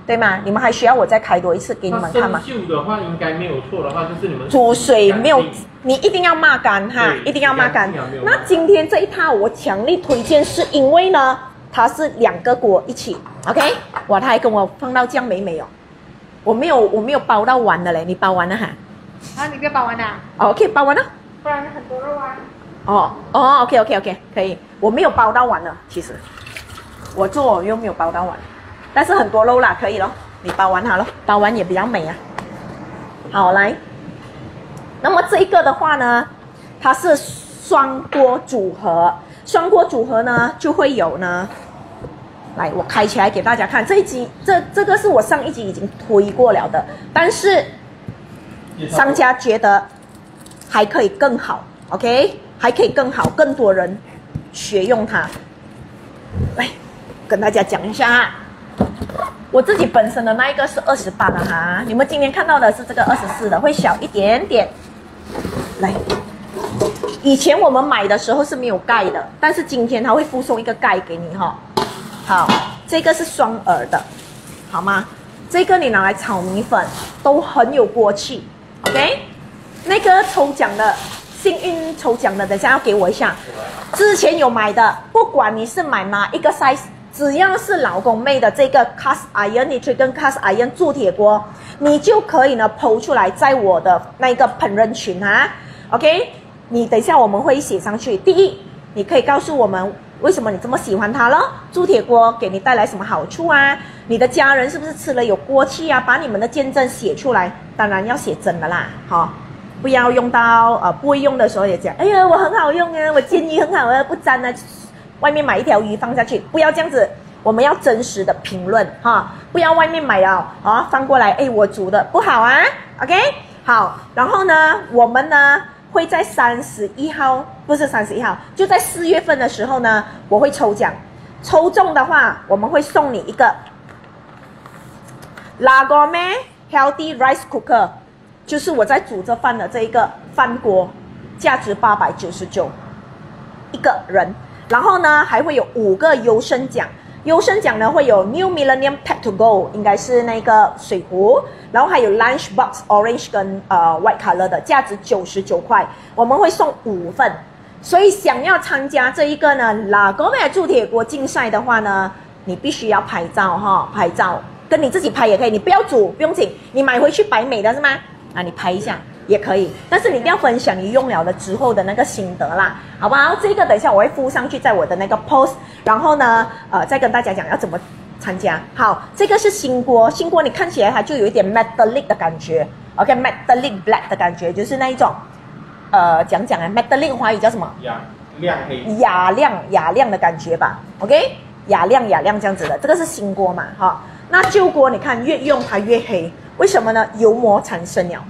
对吗？你们还需要我再开多一次给你们看吗？ 生锈的话应该没有错的话，就是你们煮水没有，你一定要抹干哈，一定要抹干。那今天这一套我强力推荐，是因为呢，它是两个锅一起 ，OK？ 哇，他还跟我放到这样美美哦，我没有我没有包到完的嘞，你包完了哈？ 啊，你别包完啦。 哦 ，OK， 包完了。 不然很多肉啊。 哦哦 ，OK OK OK， 可以，我没有包到完了，其实我做又没有包到完，但是很多肉啦，可以咯，你包完它咯，包完也比较美啊。好，来，那么这一个的话呢，它是双锅组合，双锅组合呢就会有呢，来我开起来给大家看，这一集这这个是我上一集已经推过了的，但是商家觉得还可以更好 ，OK？还可以更好，更多人学用它。来，跟大家讲一下哈，我自己本身的那一个是二十八的哈，你们今天看到的是这个二十四的，会小一点点。来，以前我们买的时候是没有盖的，但是今天它会附送一个盖给你哈。好，这个是双耳的，好吗？这个你拿来炒米粉都很有锅气 ，OK？ 那个抽奖的。幸运抽奖的，等下要给我一下。之前有买的，不管你是买哪一个 size， 只要是老公妹的这个 cast iron 你去跟 cast iron 铸铁锅，你就可以呢 po 出来在我的那个烹饪群啊 ，OK？ 你等一下我们会写上去。第一，你可以告诉我们为什么你这么喜欢它咯？铸铁锅给你带来什么好处啊？你的家人是不是吃了有锅气啊？把你们的见证写出来，当然要写真的啦，好。不要用到呃不会用的时候也讲，哎呀我很好用啊，我煎鱼很好啊，不沾啊，外面买一条鱼放下去，不要这样子，我们要真实的评论哈，不要外面买了啊放过来，哎我煮的不好啊 ，OK 好，然后呢我们呢会在三十一号，不是三十一号，就在四月份的时候呢，我会抽奖，抽中的话我们会送你一个 La Gourmet Healthy Rice Cooker。就是我在煮这饭的这一个饭锅，价值八百九十九一个人，然后呢还会有五个优胜奖，优胜奖呢会有 New Millennium Pack to Go， 应该是那个水壶，然后还有 Lunch Box Orange 跟呃 White Color 的，价值九十九块，我们会送五份，所以想要参加这一个呢 La Gourmet 铸铁锅竞赛的话呢，你必须要拍照哈，拍照跟你自己拍也可以，你不要煮不用紧，你买回去摆美的是吗？啊，你拍一下也可以，但是你一定要分享你用了的之后的那个心得啦，好不好？这个等一下我会附上去在我的那个 post， 然后呢，呃，再跟大家讲要怎么参加。好，这个是新锅，新锅你看起来它就有一点 metallic 的感觉 ，OK，metallic black 的感觉，就是那一种，呃，讲讲啊 ，metallic 华语叫什么？ 雅亮黑。 雅亮雅亮的感觉吧 ，OK， 雅亮雅亮这样子的，这个是新锅嘛，哈。那旧锅你看越用它越黑。为什么呢？油膜产生了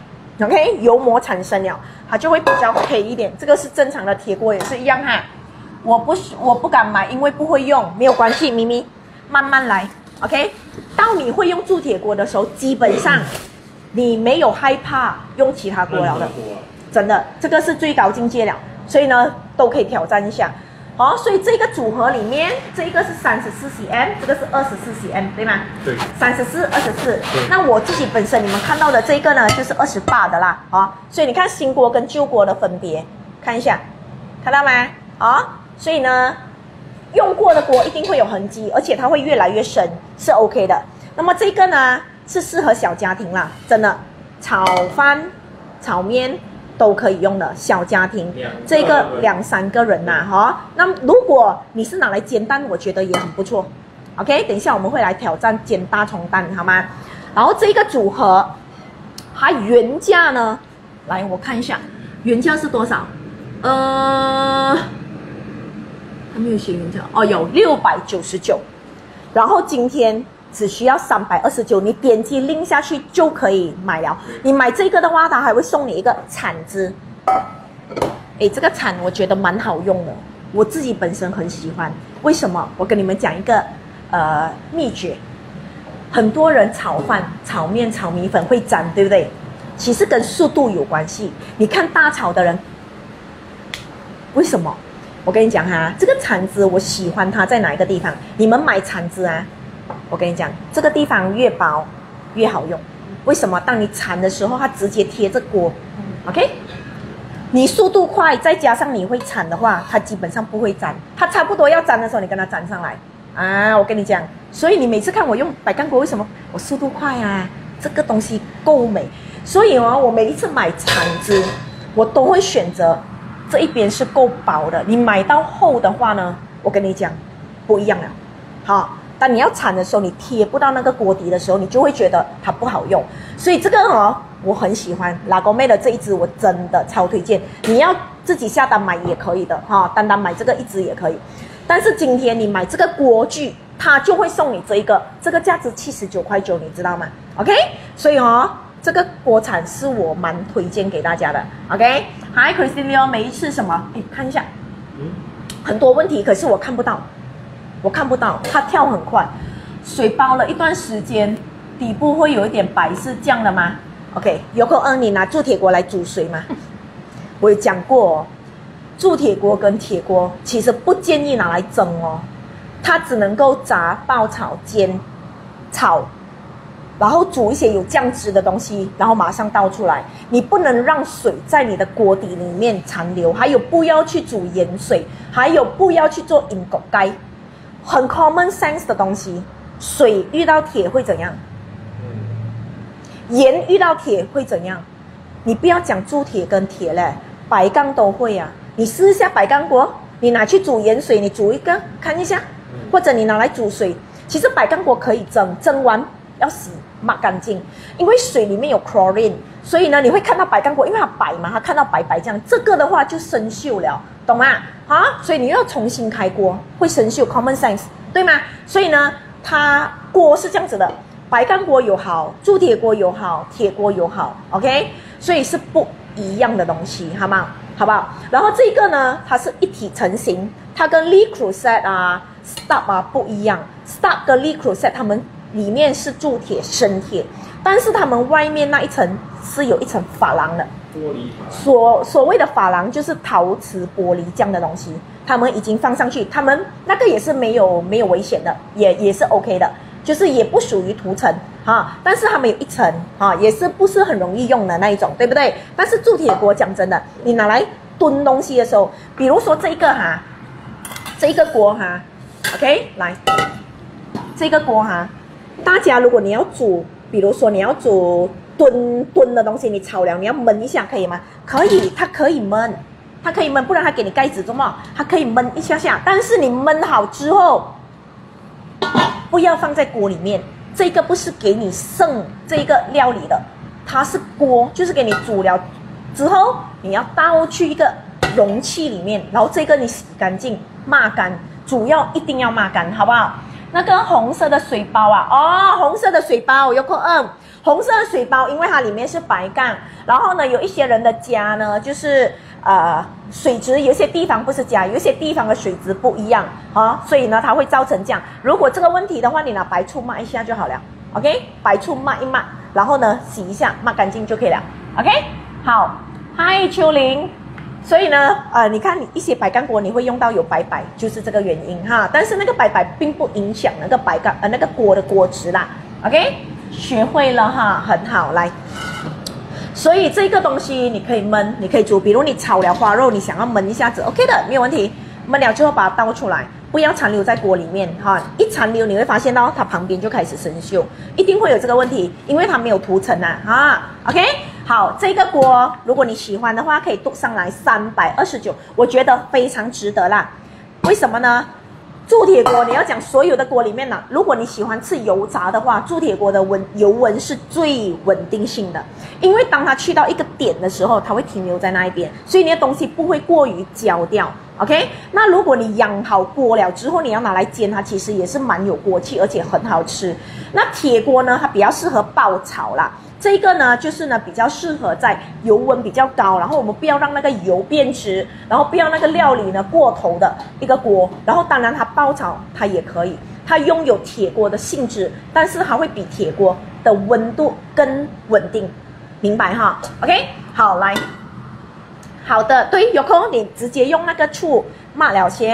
，OK， 油膜产生了，它就会比较黑一点。这个是正常的铁锅也是一样哈。我不我不敢买，因为不会用，没有关系，咪咪慢慢来 ，OK。到你会用铸铁锅的时候，基本上你没有害怕用其他锅了的，真的，这个是最高境界了。所以呢，都可以挑战一下。好、哦，所以这个组合里面，这一个是三十四 cm， 这个是二十四 cm， 对吗？ 对。 三十四、二十四。那我自己本身你们看到的这个呢，就是二十八的啦，啊、哦，所以你看新锅跟旧锅的分别，看一下，看到吗？啊、哦，所以呢，用过的锅一定会有痕迹，而且它会越来越深，是 OK 的。那么这个呢，是适合小家庭啦，真的，炒饭、炒面。都可以用的小家庭，这个两三个人呐、啊，哈。那如果你是拿来煎蛋，我觉得也很不错。OK， 等一下我们会来挑战煎大葱蛋，好吗？然后这个组合，它原价呢，来我看一下，原价是多少？呃，还没有写原价哦，有六百九十九。然后今天只需要三百二十九，你点击 link 下去就可以买了。你买这个的话，它还会送你一个铲子。哎，这个铲我觉得蛮好用的，我自己本身很喜欢。为什么？我跟你们讲一个呃秘诀。很多人炒饭、炒面、炒米粉会粘，对不对？其实跟速度有关系。你看大炒的人，为什么？我跟你讲哈，这个铲子我喜欢它在哪一个地方？你们买铲子啊， 我跟你讲，这个地方越薄越好用。为什么？当你铲的时候，它直接贴着锅 ，OK？ 你速度快，再加上你会铲的话，它基本上不会粘。它差不多要粘的时候，你跟它粘上来啊！我跟你讲，所以你每次看我用百干锅，为什么我速度快啊？这个东西够美，所以哦，我每一次买铲子，我都会选择这一边是够薄的。你买到厚的话呢，我跟你讲不一样了。好，当你要铲的时候，你贴不到那个锅底的时候，你就会觉得它不好用。所以这个哦。我很喜欢拉高妹的这一支，我真的超推荐。你要自己下单买也可以的哈，单单买这个一支也可以。但是今天你买这个锅具，它就会送你这一个，这个价值七十九块九，你知道吗 ？OK， 所以哦，这个锅铲是我蛮推荐给大家的。OK，Hi Christine， 每一次什么？哎，看一下，很多问题，可是我看不到，我看不到，它跳很快，水包了一段时间，底部会有一点白，是这样的吗？ OK， 有可能你拿铸铁锅来煮水吗？我有讲过哦，铸铁锅跟铁锅其实不建议拿来蒸哦，它只能够炸、爆、炒、煎、炒，然后煮一些有酱汁的东西，然后马上倒出来。你不能让水在你的锅底里面残留，还有不要去煮盐水，还有不要去做银锅盖，很 common sense 的东西。水遇到铁会怎样？盐遇到铁会怎样？你不要讲铸铁跟铁嘞，白钢都会啊。你试一下白钢锅，你拿去煮盐水，你煮一个看一下，或者你拿来煮水。其实白钢锅可以蒸，蒸完要洗抹干净，因为水里面有 chlorine， 所以呢你会看到白钢锅，因为它白嘛，它看到白白这样，这个的话就生锈了，懂吗？啊，所以你要重新开锅，会生锈 ，common sense， 对吗？所以呢，它锅是这样子的。白钢锅有好，铸铁锅有好，铁锅有好 ，OK， 所以是不一样的东西，好吗？好不好？然后这个呢，它是一体成型，它跟 Le Creuset 啊、Stubb 啊不一样 ，Stubb 跟 Le Creuset 它们里面是铸铁、生铁，但是它们外面那一层是有一层珐琅的。 玻璃所所谓的珐琅就是陶瓷玻璃这样的东西，他们已经放上去，他们那个也是没有没有危险的，也也是 OK 的。就是也不属于涂层哈，但是他们有一层哈，也是不是很容易用的那一种，对不对？但是铸铁锅讲真的，你拿来炖东西的时候，比如说这一个哈，这一个锅哈 ，OK， 来，这个锅哈，大家如果你要煮，比如说你要煮炖炖的东西，你炒了你要焖一下可以吗？可以，它可以焖，它可以焖，不然它给你盖子做么？它可以焖一下下，但是你焖好之后。不要放在锅里面，这个不是给你剩这个料理的，它是锅，就是给你煮了之后，你要倒去一个容器里面，然后这个你洗干净、抹干，主要一定要抹干，好不好？那个红色的水包啊，哦，红色的水包有可能，红色的水包，因为它里面是白钢，然后呢，有一些人的家呢，就是呃水质，有些地方不是家，有些地方的水质不一样啊，所以呢，它会造成这样。如果这个问题的话，你拿白醋抹一下就好了 ，OK， 白醋抹一抹，然后呢洗一下，抹干净就可以了 ，OK， 好，嗨，秋玲。所以呢，呃，你看你一些白干锅你会用到有白白，就是这个原因哈。但是那个白白并不影响那个白干呃那个锅的锅质啦。OK， 学会了哈，很好，来。所以这个东西你可以焖，你可以煮，比如你炒了花肉，你想要焖一下子 ，OK 的，没有问题。焖了之后把它倒出来，不要残留在锅里面哈。一残留你会发现到它旁边就开始生锈，一定会有这个问题，因为它没有涂层啊哈。OK。好，这个锅如果你喜欢的话，可以剁上来三百二十九，我觉得非常值得啦。为什么呢？铸铁锅你要讲所有的锅里面呢，如果你喜欢吃油炸的话，铸铁锅的温油温是最稳定性的，因为当它去到一个点的时候，它会停留在那一边，所以你的东西不会过于焦掉。OK， 那如果你养好锅了之后，你要拿来煎它，其实也是蛮有锅气，而且很好吃。那铁锅呢，它比较适合爆炒啦。这个呢，就是呢比较适合在油温比较高，然后我们不要让那个油变质，然后不要那个料理呢过头的一个锅。然后当然它爆炒它也可以，它拥有铁锅的性质，但是它会比铁锅的温度更稳定，明白哈 ？OK， 好来。好的，对，有空你直接用那个醋抹了先，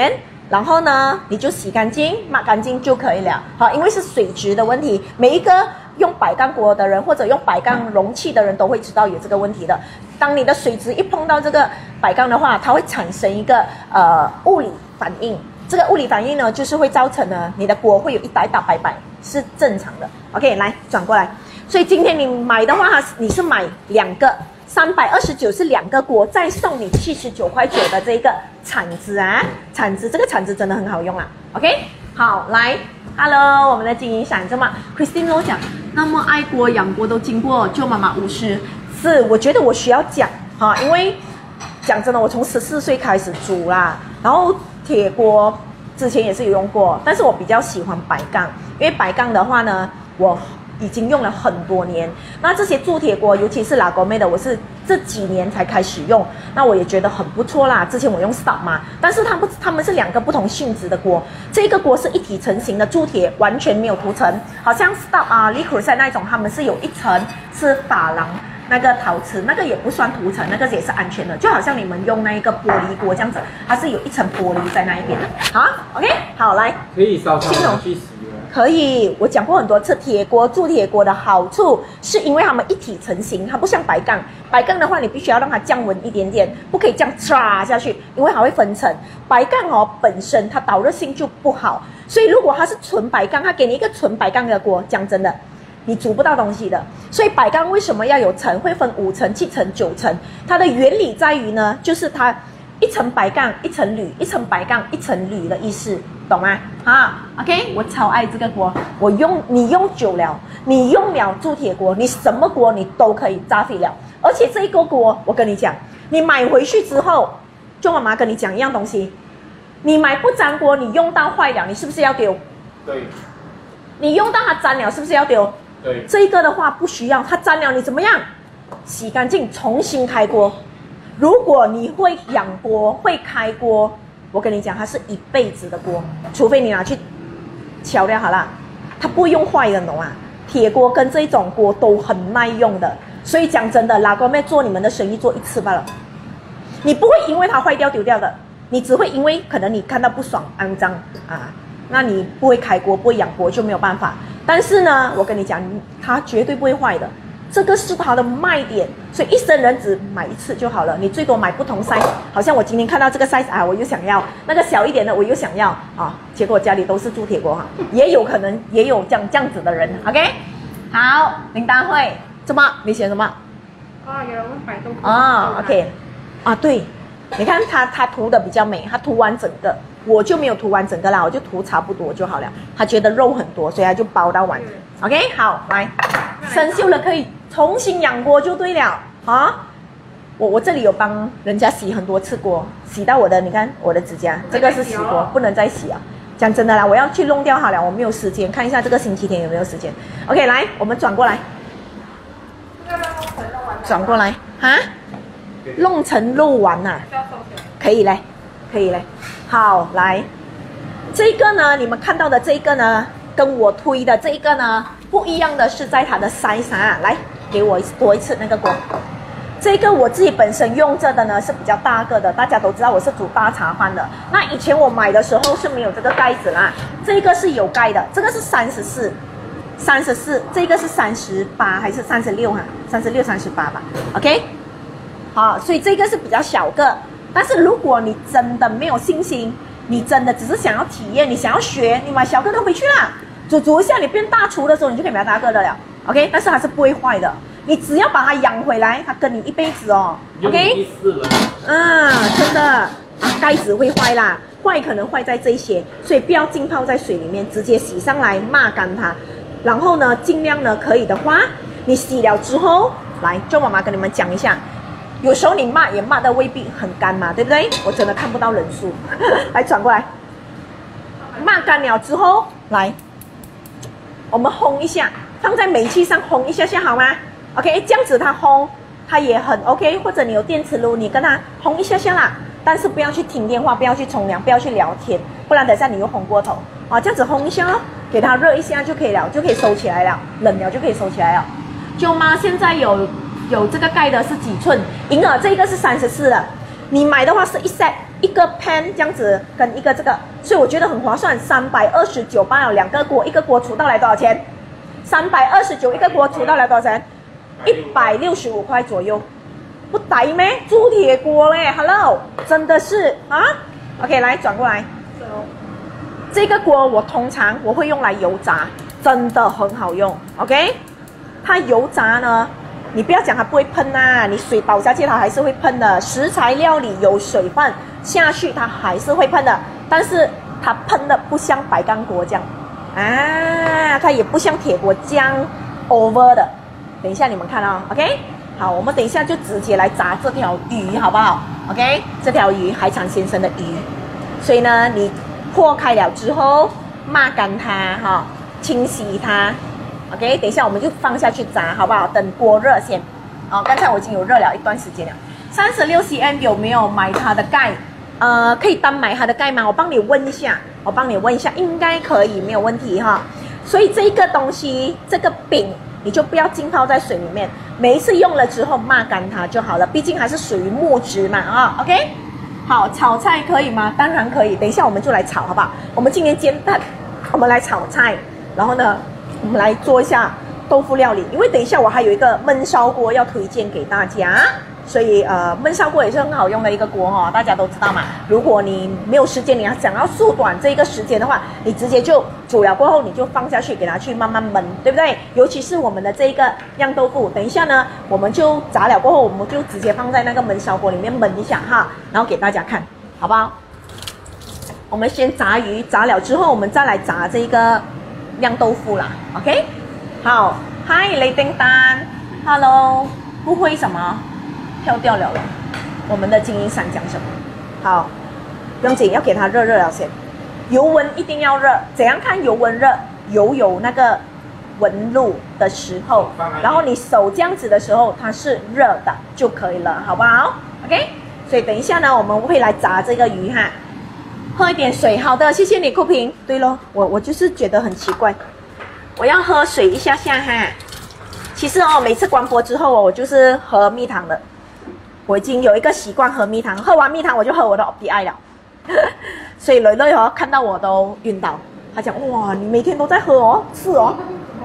然后呢，你就洗干净、抹干净就可以了。好，因为是水质的问题，每一个用百杠锅的人或者用百杠容器的人都会知道有这个问题的。当你的水质一碰到这个百杠的话，它会产生一个呃物理反应。这个物理反应呢，就是会造成呢你的锅会有一打一打白白，是正常的。OK， 来转过来。所以今天你买的话，你是买两个。三百二十九是两个锅，再送你七十九块九的这个铲子啊，铲子这个铲子真的很好用啊。OK， 好，来 ，Hello， 我们的经营闪着嘛 ，Christine 跟我讲，那么爱锅养锅都经过舅妈妈五十，是，我觉得我需要讲哈，因为讲真的，我从十四岁开始煮啦，然后铁锅之前也是有用过，但是我比较喜欢白杠，因为白杠的话呢，我已经用了很多年。那这些铸铁锅，尤其是拉高妹的，我是这几年才开始用，那我也觉得很不错啦。之前我用 Stop 嘛，但是它不，它们是两个不同性质的锅。这个锅是一体成型的铸铁，完全没有涂层，好像 Stop 啊、Le Creuset 那种，他们是有一层是珐琅那个陶瓷，那个也不算涂层，那个也是安全的，就好像你们用那一个玻璃锅这样子，它是有一层玻璃在那一边的。好 ，OK， 好来， 可以烧它拿去洗吗？ 可以，我讲过很多次，铁锅铸铁锅的好处是因为它们一体成型，它不像白杠。白杠的话，你必须要让它降温一点点，不可以这样唰下去，因为它会分层。白杠哦本身它导热性就不好，所以如果它是纯白杠，它给你一个纯白杠的锅，讲真的，你煮不到东西的。所以白杠为什么要有层？会分五层、七层、九层，它的原理在于呢，就是它一层白杠一层铝，一层白杠一层铝的意思。懂吗？啊 ，OK， 我超爱这个锅，我用你用久了，你用了铸铁锅，你什么锅你都可以炸飞了。而且这一个锅，我跟你讲，你买回去之后，就妈妈跟你讲一样东西，你买不粘锅，你用到坏了，你是不是要丢？ 对。 你用到它粘了，是不是要丢？ 对。 这个的话不需要，它粘了你怎么样？洗干净，重新开锅。如果你会养锅，会开锅。我跟你讲，它是一辈子的锅，除非你拿去敲掉好啦，它不会用坏的，懂吗？铁锅跟这种锅都很耐用的，所以讲真的，拉高妹做你们的生意做一次罢了，你不会因为它坏掉丢掉的，你只会因为可能你看到不爽、肮脏啊，那你不会开锅、不会养锅就没有办法。但是呢，我跟你讲，它绝对不会坏的。这个是它的卖点，所以一生人只买一次就好了。你最多买不同 size， 好像我今天看到这个 size 啊，我又想要那个小一点的，我又想要啊。结果家里都是铸铁锅哈，也有可能也有这样这样子的人。OK， 好，林丹慧，怎么？你写什么？ 啊，有人问百度。 啊 ，OK， 啊，对，你看他他涂的比较美，他涂完整个，我就没有涂完整个啦，我就涂差不多就好了。他觉得肉很多，所以他就包到完。OK， 好，来，生锈了可以重新养锅就对了啊！我我这里有帮人家洗很多次锅，洗到我的，你看我的指甲，这个是洗锅，不能再洗啊！讲真的啦，我要去弄掉好了，我没有时间，看一下这个星期天有没有时间。OK， 来，我们转过来，转过来哈，弄成肉丸呐、啊，可以嘞，可以嘞。好，来，这个呢，你们看到的这个呢，跟我推的这一个呢。不一样的是在它的 size 啊，来给我多一次那个锅。这个我自己本身用着的呢是比较大个的，大家都知道我是煮大茶饭的。那以前我买的时候是没有这个盖子啦，这个是有盖的，这个是三十四，三十四，这个是三十八还是三十六哈？三十六、三十八吧。OK， 好，所以这个是比较小个。但是如果你真的没有信心，你真的只是想要体验，你想要学，你买小个的回去啦。煮煮一下，你变大厨的时候，你就可以买大个的了 ，OK？ 但是它是不会坏的，你只要把它养回来，它跟你一辈子哦 ，OK？ 嗯，真的啊，盖子会坏啦，坏可能坏在这些，所以不要浸泡在水里面，直接洗上来抹干它，然后呢，尽量呢可以的话，你洗了之后，来，周妈妈跟你们讲一下，有时候你抹也抹的未必很干嘛，对不对？我真的看不到人数，来转过来，抹干了之后，来。我们烘一下，放在煤气上烘一下下好吗 ？OK， 这样子它烘，它也很 OK。或者你有电磁炉，你跟它烘一下下啦。但是不要去听电话，不要去冲凉，不要去聊天，不然等下你又烘过头啊。这样子烘一下哦，给它热一下就可以了，就可以收起来了。冷了就可以收起来了。舅妈现在有有这个盖的是几寸？银耳这个是三十四的，你买的话是一 set 一个 pan 这样子跟一个这个，所以我觉得很划算，三百二十九罢了，两个锅，一个锅除到来多少钱？三百二十九一个锅除到来多少钱？一百六十五块左右，不抵咩？铸铁锅嘞 ，Hello， 真的是啊 ，OK， 来转过来，这个锅我通常我会用来油炸，真的很好用 ，OK， 它油炸呢。你不要讲它不会喷啊，你水倒下去它还是会喷的。食材料理有水分下去它还是会喷的，但是它喷的不像白钢锅这样啊，它也不像铁锅这样 over 的。等一下你们看啊、哦、，OK， 好，我们等一下就直接来炸这条鱼好不好 ？OK， 这条鱼海产先生的鱼，所以呢，你破开了之后抹干它哈、哦，清洗它。OK， 等一下我们就放下去炸，好不好？等锅热先。哦，刚才我已经有热了一段时间了。三十六 cm 有没有买它的盖？呃，可以单买它的盖吗？我帮你问一下，我帮你问一下，应该可以，没有问题哈。所以这个东西，这个饼你就不要浸泡在水里面，每一次用了之后抹干它就好了，毕竟还是属于木质嘛啊、哦。OK， 好，炒菜可以吗？当然可以。等一下我们就来炒，好不好？我们今天煎蛋，我们来炒菜，然后呢？我们来做一下豆腐料理，因为等一下我还有一个焖烧锅要推荐给大家，所以呃焖烧锅也是很好用的一个锅哦，大家都知道嘛。如果你没有时间，你要想要缩短这个时间的话，你直接就煮了过后你就放下去给它去慢慢焖，对不对？尤其是我们的这个酿豆腐，等一下呢我们就炸了过后，我们就直接放在那个焖烧锅里面焖一下哈，然后给大家看，好不好？我们先炸鱼，炸了之后我们再来炸这个。酿豆腐啦 ，OK， 好 ，Hi 雷叮当 ，Hello， 不会什么，跳掉了了。我们的金银伞讲什么？好，不用紧，要给它热热了先。油温一定要热，怎样看油温热？油有那个纹路的时候，然后你手这样子的时候，它是热的就可以了，好不好 ？OK， 所以等一下呢，我们会来炸这个鱼哈。喝一点水，好的，谢谢你，酷平。对咯，我我就是觉得很奇怪，我要喝水一下下哈。其实哦，每次关播之后哦，我就是喝蜜糖的，我已经有一个习惯喝蜜糖，喝完蜜糖我就喝我的 O P I 了。所以蕾蕾哦看到我都晕倒，他讲哇，你每天都在喝哦，是哦。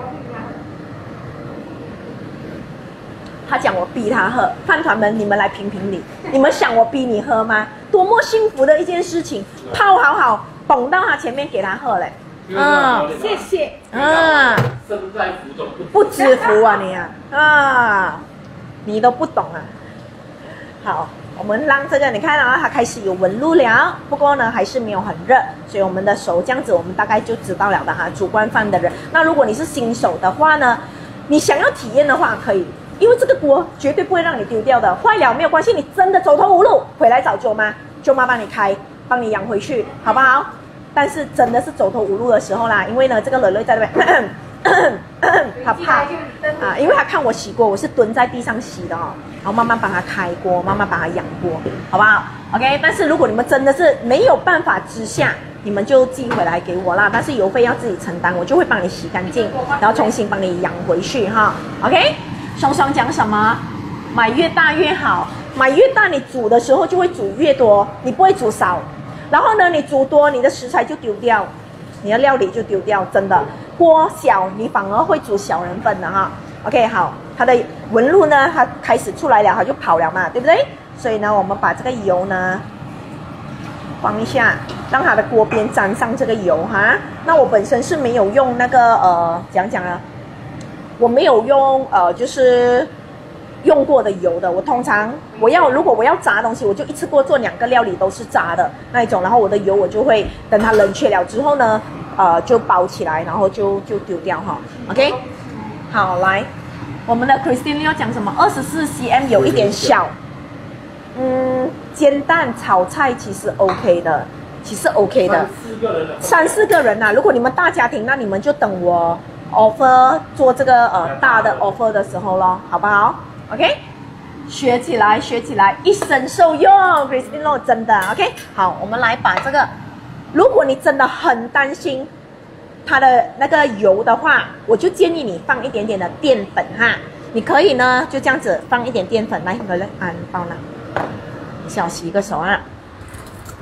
他讲我逼他喝，饭团们你们来评评理，你们想我逼你喝吗？多么幸福的一件事情，泡好好，捧到他前面给他喝嘞。嗯，谢谢。嗯， 身在福中不知福啊你啊，啊，你都不懂啊。好，我们让这个你看啊，它开始有纹路了，不过呢还是没有很热，所以我们的手这样子，我们大概就知道了的哈。煮惯饭的人，那如果你是新手的话呢，你想要体验的话可以。因为这个锅绝对不会让你丢掉的，坏了没有关系，你真的走投无路，回来找舅妈，舅妈帮你开，帮你养回去，好不好？但是真的是走投无路的时候啦，因为呢，这个蕾蕾在那边，他怕啊，因为他看我洗锅，我是蹲在地上洗的哦，然后慢慢帮他开锅，慢慢帮他养锅，好不好 ？OK， 但是如果你们真的是没有办法之下，你们就寄回来给我啦，但是邮费要自己承担，我就会帮你洗干净，然后重新帮你养回去哈 ，OK。双双讲什么？买越大越好，买越大，你煮的时候就会煮越多，你不会煮少。然后呢，你煮多，你的食材就丢掉，你的料理就丢掉，真的。锅小，你反而会煮小人份的哈。OK， 好，它的纹路呢，它开始出来了，它就跑了嘛，对不对？所以呢，我们把这个油呢放一下，让它的锅边沾上这个油哈。那我本身是没有用那个呃，讲讲啊。我没有用呃，就是用过的油的。我通常我要如果我要炸东西，我就一次过做两个料理都是炸的那一种，然后我的油我就会等它冷却了之后呢，呃，就包起来，然后就就丢掉哈。OK， 好，来，我们的 Christine 要讲什么？二十四 cm 有一点小，嗯，煎蛋炒菜其实 OK 的，其实 OK 的。三四个人，三四个人呐、啊，如果你们大家庭，那你们就等我。offer 做这个呃大的 offer 的时候咯，好不好 ？OK， 学起来，学起来，一生受用 ，Christine 真的 OK。好，我们来把这个，如果你真的很担心它的那个油的话，我就建议你放一点点的淀粉哈。你可以呢就这样子放一点淀粉来，来来，啊，你帮我拿，小洗一个手啊。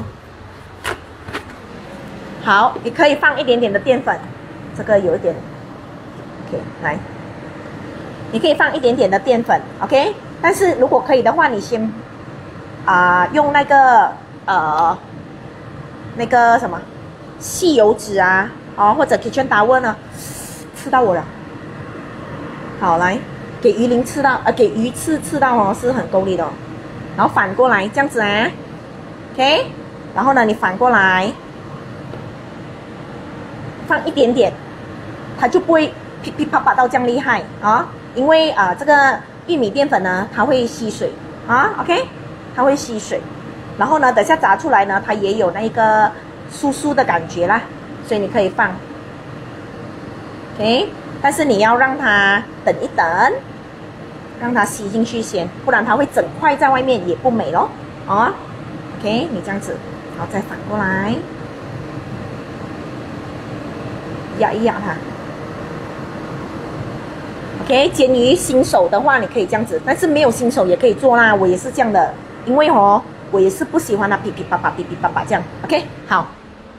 好，你可以放一点点的淀粉，这个有一点 ，OK， 来，你可以放一点点的淀粉 ，OK。但是如果可以的话，你先啊、呃、用那个呃那个什么细油脂啊，哦或者 Kitchen Towel 呢，刺到我了。好，来给鱼鳞刺到，呃给鱼刺刺到哦，是很够力的、哦。然后反过来这样子啊 ，OK。然后呢，你反过来放一点点，它就不会噼噼啪啪到这样厉害啊，因为啊、呃、这个玉米淀粉呢，它会吸水啊 ，OK， 它会吸水。然后呢，等下炸出来呢，它也有那个酥酥的感觉啦，所以你可以放 ，OK。但是你要让它等一等，让它吸进去先，不然它会整块在外面也不美咯，啊 ，OK， 你这样子，然后再反过来压一压它。OK， 煎鱼新手的话，你可以这样子，但是没有新手也可以做啦。我也是这样的，因为哦，我也是不喜欢它噼噼啪啪、噼噼啪啪这样。OK， 好，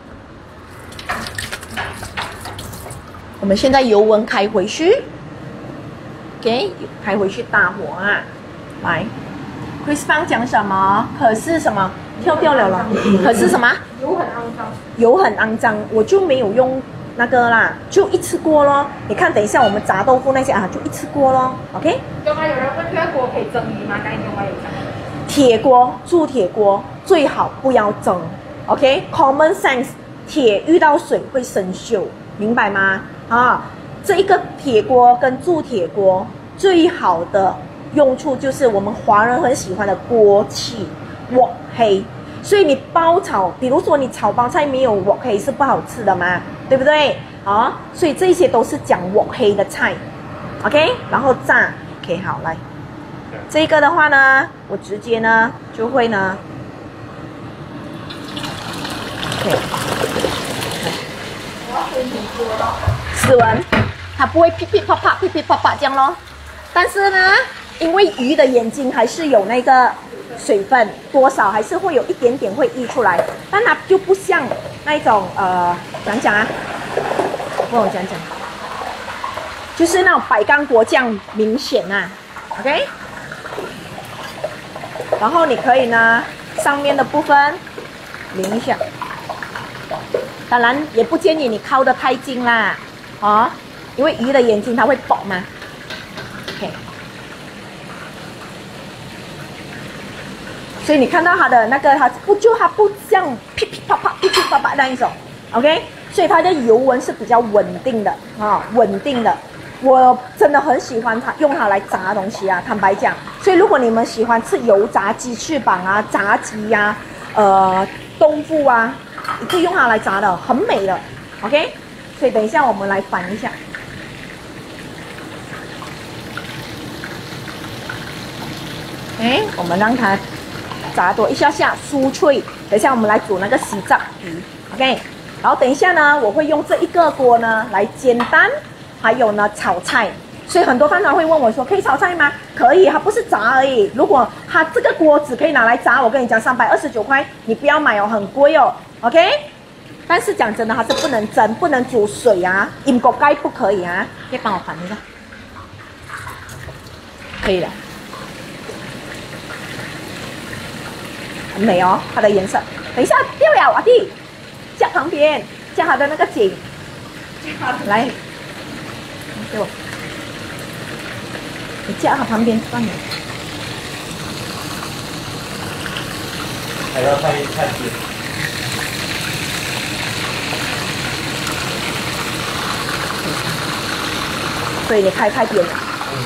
我们现在油温开回去 ，OK， 开回去大火啊，来 ，Chris 方讲什么？可是什么？跳掉了了。可是什么？ 油很肮脏。 油很肮脏，我就没有用。那个啦，就一次锅咯。你看，等一下我们炸豆腐那些啊，就一次锅咯。OK。 有吗？有人问这个锅可以蒸鱼吗？刚才有吗？有讲。 铁锅，铸铁锅最好不要蒸。OK，Common sense， 铁遇到水会生锈，明白吗？啊，这一个铁锅跟铸铁锅最好的用处就是我们华人很喜欢的锅气鑊氣。所以你包炒，比如说你炒包菜没有鑊氣是不好吃的嘛，对不对？啊，所以这些都是讲鑊氣的菜 ，OK， 然后炸 ，OK， 好，来，这个的话呢，我直接呢就会呢 ，OK， 室温，它不会噼噼啪啪、噼噼啪啪这样咯，但是呢，因为鱼的眼睛还是有那个。水分多少还是会有一点点会溢出来，但它就不像那种呃，讲讲啊，不我讲讲，就是那种百干锅这样明显啊 ，OK。然后你可以呢，上面的部分淋一下，当然也不建议你靠得太近啦，哦，因为鱼的眼睛它会爆嘛 ，OK。所以你看到它的那个，它不就它不像噼噼啪啪、噼噼啪啪那一种 ，OK？ 所以它的油温是比较稳定的啊，稳定的。我真的很喜欢它，用它来炸东西啊。坦白讲，所以如果你们喜欢吃油炸鸡翅膀啊、炸鸡呀、啊、呃豆腐啊，你可以用它来炸的，很美的 ，OK？ 所以等一下我们来翻一下。哎，我们让它。炸多一下下酥脆，等一下我们来煮那个西藏鱼 ，OK。然后等一下呢，我会用这一个锅呢来煎蛋，还有呢炒菜。所以很多饭团会问我说，可以炒菜吗？可以，它不是炸而已。如果它这个锅只可以拿来炸，我跟你讲，三百二十九块，你不要买哦，很贵哦 ，OK。但是讲真的，它是不能蒸，不能煮水啊，银锅盖不可以啊。可以帮我翻一下，可以了。很美哦，它的颜色。等一下掉了，阿弟，架旁边，架它的那个景。来，给我，你架它旁边放你。 还要太太低。 所以你开太扁了。 嗯。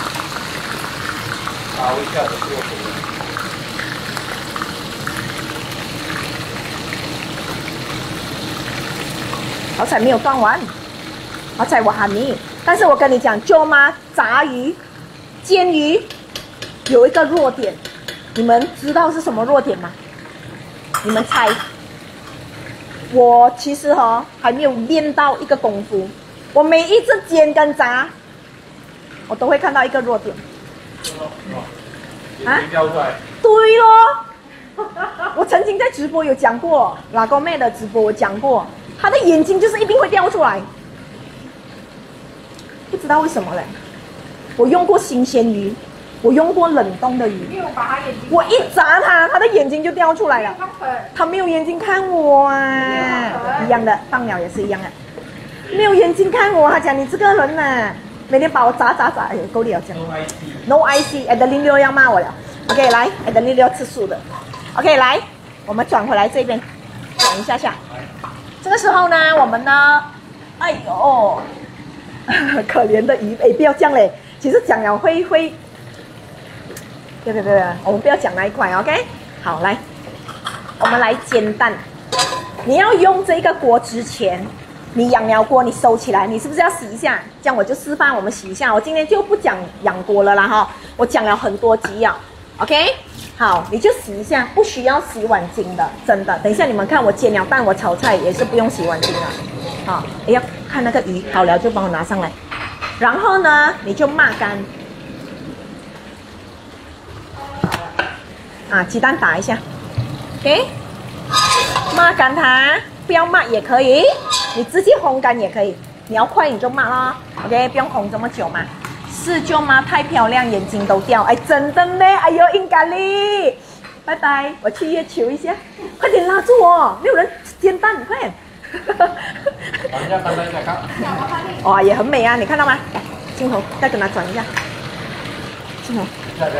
稍微下的过火。 好彩没有断完，好彩我喊你。但是我跟你讲，舅妈炸鱼、煎鱼有一个弱点，你们知道是什么弱点吗？你们猜？我其实哦还没有练到一个功夫，我每一次煎跟炸，我都会看到一个弱点。 啊？掉出来。 对咯，我曾经在直播有讲过，老公妹的直播我讲过。 他的眼睛就是一定会掉出来，不知道为什么嘞。我用过新鲜鱼，我用过冷冻的鱼， 没有把他眼睛， 我一砸它，它的眼睛就掉出来了。它没有眼睛看我啊，一样的，放鸟也是一样的，没有眼睛看我。他讲你这个人呐、啊，每天把我砸砸砸，哎，够力了讲。No I C，Adeline 六要骂我了。OK， 来 ，Adeline 六吃素的。OK， 来，我们转回来这边，等一下下。这个时候呢，我们呢，哎呦，可怜的鱼，哎，不要这样嘞。其实讲了会会，对对对，我们不要讲那一块 ，OK？ 好，来，我们来煎蛋。你要用这个锅之前，你养了锅，你收起来，你是不是要洗一下？这样我就示范我们洗一下。我今天就不讲养锅了啦哈，我讲了很多集啊 ，OK？ 好，你就洗一下，不需要洗碗巾的，真的。等一下你们看我煎了蛋，我炒菜也是不用洗碗巾的。好，哎呀，看那个鱼好了就帮我拿上来。然后呢，你就抹干，啊，鸡蛋打一下 ，OK， 抹干它，不要抹也可以，你直接烘干也可以，你要快你就抹啦 ，OK， 不用烘这么久嘛。是舅妈太漂亮，眼睛都掉，哎，真的呢，哎呦，应该哩，拜拜，我去月球一下，快点拉住我，没有人煎蛋，快点。哇，也很美啊，你看到吗？来，镜头再跟它转一下，镜头。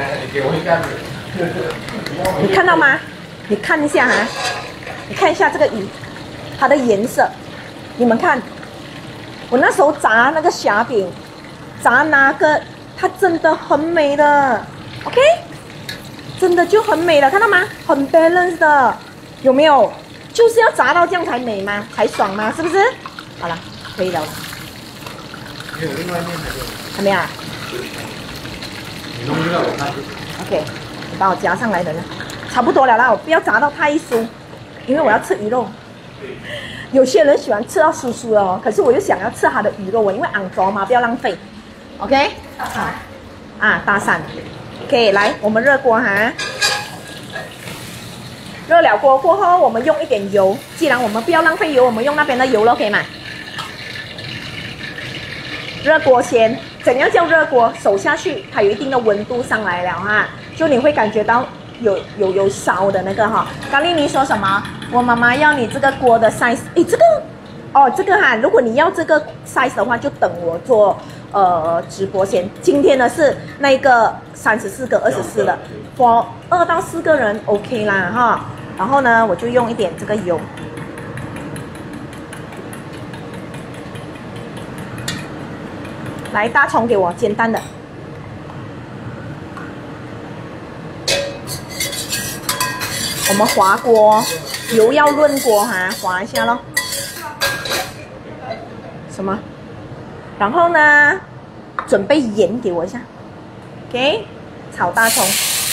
你看到吗？你看一下哈、啊，你看一下这个鱼，它的颜色，你们看，我那时候炸那个虾饼，炸那个，它真的很美的 ，OK， 真的就很美了，看到吗？很 balance 的，有没有？就是要炸到这样才美吗？才爽吗？是不是？好了，可以了。 没有，另外一面还有。 还没啊？ 你弄一个我看。 OK， 你把我夹上来的呢，差不多了啦，我不要炸到太酥，因为我要吃鱼肉。有些人喜欢吃到酥酥的哦，可是我又想要吃它的鱼肉，我因为肮脏嘛，不要浪费。OK， 好，啊，大扇。OK， 来，我们热锅哈。热了锅过后，我们用一点油。既然我们不要浪费油，我们用那边的油了，可以吗？热锅先，怎样叫热锅？手下去，它有一定的温度上来了哈，就你会感觉到有有有烧的那个哈。高丽妮说什么？我妈妈要你这个锅的 size， 诶，这个哦，这个哈，如果你要这个 size 的话，就等我做呃直播先。今天的是那个三十四个、二十四的 ，for 二到四个人 OK 啦哈。然后呢，我就用一点这个油，来大葱给我煎蛋的，我们滑锅，油要润锅哈，滑一下咯。什么？然后呢，准备盐给我一下 ，OK， 炒大葱。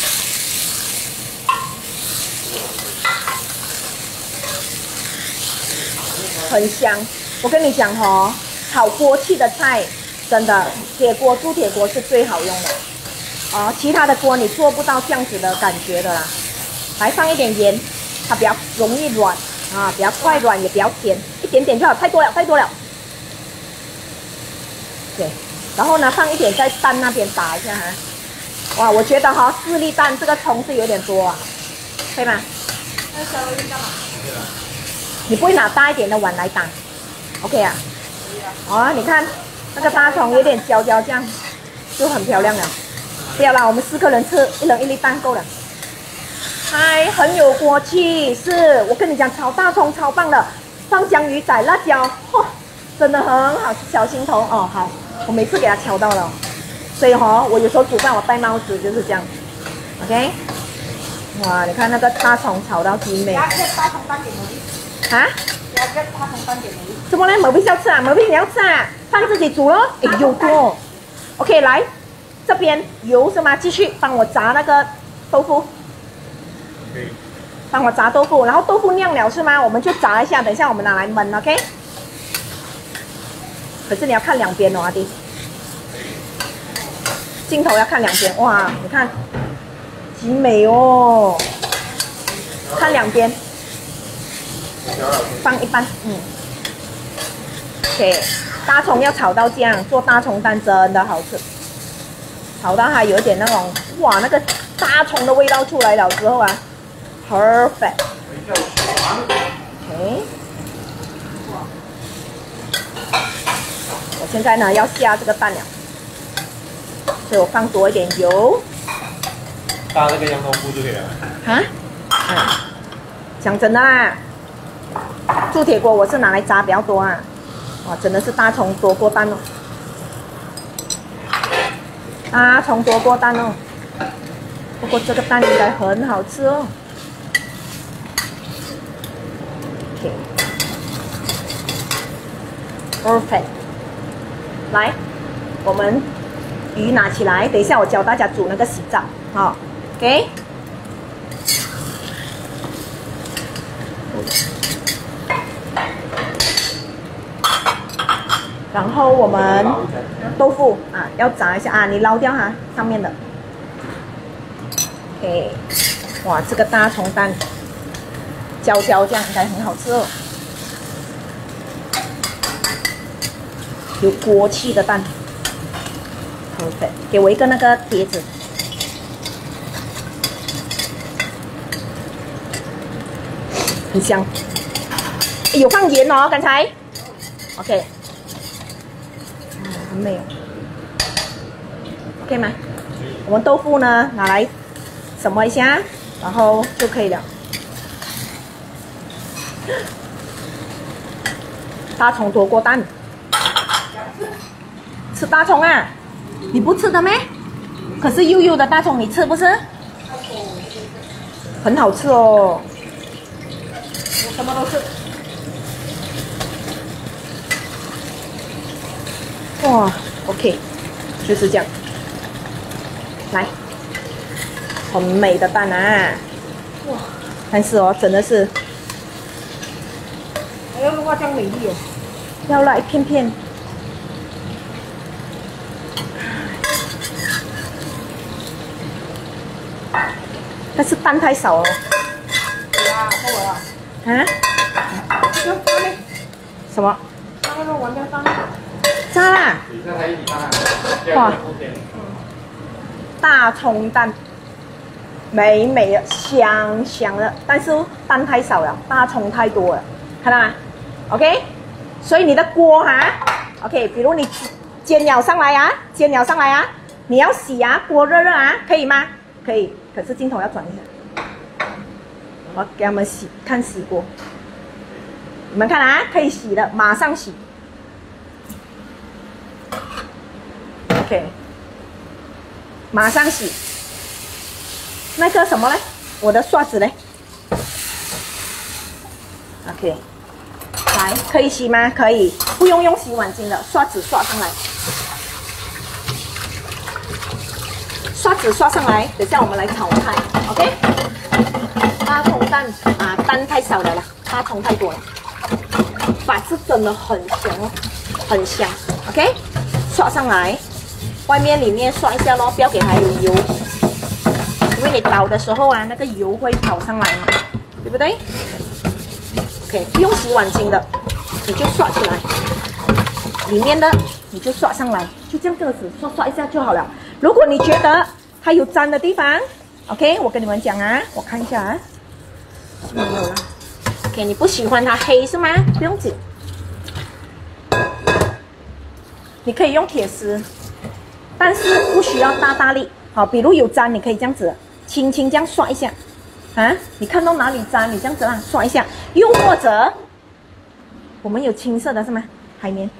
很香，我跟你讲哦，炒锅气的菜，真的铁锅铸铁锅是最好用的，哦，其他的锅你做不到这样子的感觉的啦。来放一点盐，它比较容易软啊，比较快软也比较甜，一点点就好，太多了太多了。对，然后呢放一点在蛋那边打一下哈。哇，我觉得哈、哦、四粒蛋这个葱是有点多啊，可以吗？ 那小鱼干嘛？ 你不会拿大一点的碗来打 ，OK 啊？哦，你看那个大葱有点焦焦这样，就很漂亮了。不要啦，我们四个人吃，一人一粒蛋够了。嗨，很有锅气，是我跟你讲，炒大葱超棒的，放江鱼仔、辣椒，嚯，真的很好吃，小心头哦。好，我每次给它敲到了，所以哈、哦，我有时候煮饭我戴帽子就是这样 ，OK。哇，你看那个大葱炒到极美。啊？怎么嘞？毛病要吃啊？毛病你要吃啊？饭自己煮咯。哎，有多。OK， 来，这边油是吗？继续帮我炸那个豆腐。可以。帮我炸豆腐，然后豆腐酿了是吗？我们就炸一下，等一下我们拿来焖 ，OK？ 可是你要看两边哦，阿弟。镜头要看两边，哇，你看，极美哦。看两边。放一半，嗯， OK， 大葱要炒到这样，做大葱蛋真的好吃。炒到它有一点那种哇，那个大葱的味道出来了之后啊 ，perfect。OK， 我现在呢要下这个蛋了，所以我放多一点油。 搭那个洋葱糊就可以了。 啊？啊，讲真的啊，铸铁锅我是拿来炸比较多啊。哇，真的是大葱多过蛋哦。大葱多过蛋哦，不过这个蛋应该很好吃哦。OK， perfect。来，我们鱼拿起来，等一下我教大家煮那个洗澡，好、哦、，OK。然后我们豆腐啊要炸一下啊，你捞掉它上面的。OK， 哇，这个大葱蛋焦焦这样应该很好吃哦，有锅气的蛋 ，perfect。给我一个那个碟子，很香。有放盐哦，刚才 ，OK。很美哦 ，OK 吗？我们豆腐呢拿来什么一下，然后就可以了。大葱多过蛋，吃大葱啊？你不吃的咩？可是幼幼的大葱你吃不吃？很好吃哦，我什么都吃。哇 ，OK， 就是这样。来，很美的蛋啊！哇，但是哦，真的是， 哎呦，哇，这样美丽哦！ 要来一片片。但是蛋太少了。 哇，够了。 啊？ 这个放呢？ 什么？ 那个完全放。 炸啦！哇，大葱蛋，美美的，香香的，但是蛋太少了，大葱太多了，看到吗 ？OK， 所以你的锅哈 ，OK， 比如你煎了上来啊，煎了上来啊，你要洗啊，锅热热啊，可以吗？可以，可是镜头要转一下，我给他们洗，看洗锅，你们看啊，可以洗的，马上洗。OK， 马上洗。那个什么嘞？我的刷子嘞 ？OK， 来，可以洗吗？可以，不用用洗碗巾的，刷子刷上来。刷子刷上来，等下我们来炒菜 ，OK？ 大葱蛋啊，蛋太少了啦，大葱太多了，法式真的很香哦，很香 ，OK？ 刷上来。外面里面刷一下咯，不要给它有油，因为你倒的时候啊，那个油会跑上来嘛，对不对 ？OK， 不用洗碗巾的，你就刷起来，里面的你就刷上来，就这样个子刷刷一下就好了。如果你觉得它有粘的地方 ，OK， 我跟你们讲啊，我看一下啊，没有了。OK， 你不喜欢它黑是吗？不用紧，你可以用铁丝。但是不需要大大力，好，比如有粘，你可以这样子，轻轻这样刷一下，啊，你看到哪里粘，你这样子啦，刷一下，又或者，我们有青色的是吗？海绵，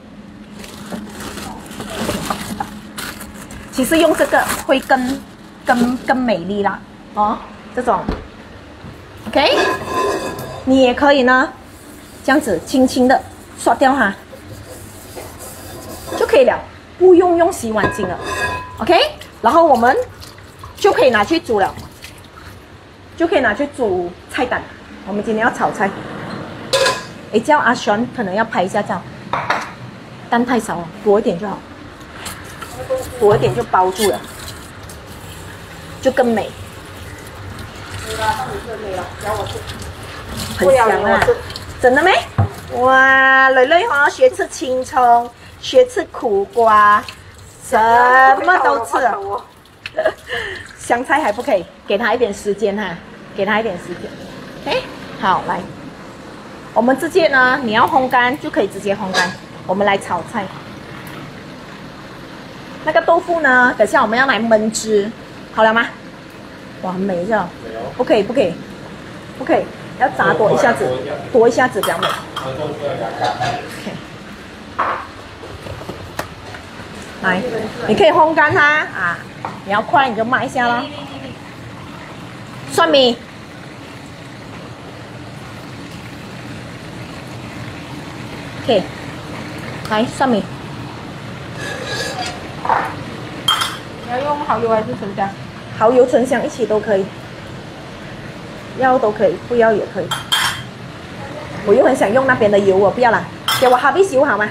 其实用这个会更更更美丽啦，哦，这种 ，OK， 你也可以呢，这样子轻轻的刷掉它，就可以了。不用用洗碗巾了 ，OK， 然后我们就可以拿去煮了，就可以拿去煮菜单。我们今天要炒菜，诶，叫阿璇可能要拍一下照，蛋太少了，多一点就好，多一点就包住了，就更美。很香啊！真的没？ 哇，蕾蕾哈学吃青葱，学吃苦瓜，什么都吃了。香菜还不可以，给他一点时间哈，给他一点时间。哎，好，来，我们直接呢，你要烘干就可以直接烘干。我们来炒菜。那个豆腐呢，等下我们要来焖汁，好了吗？哇，很美是吧？不可以，不可以，不可以，要炸多一下子，多一下子比较美。OK， 来，你可以烘干它啊，你要快你就慢一下咯。蒜米。OK， 来蒜米。 你要用蚝油还是纯香？ 蚝油、醇香一起都可以，要都可以，不要也可以。我又很想用那边的油，我不要了，给我哈比油好吗？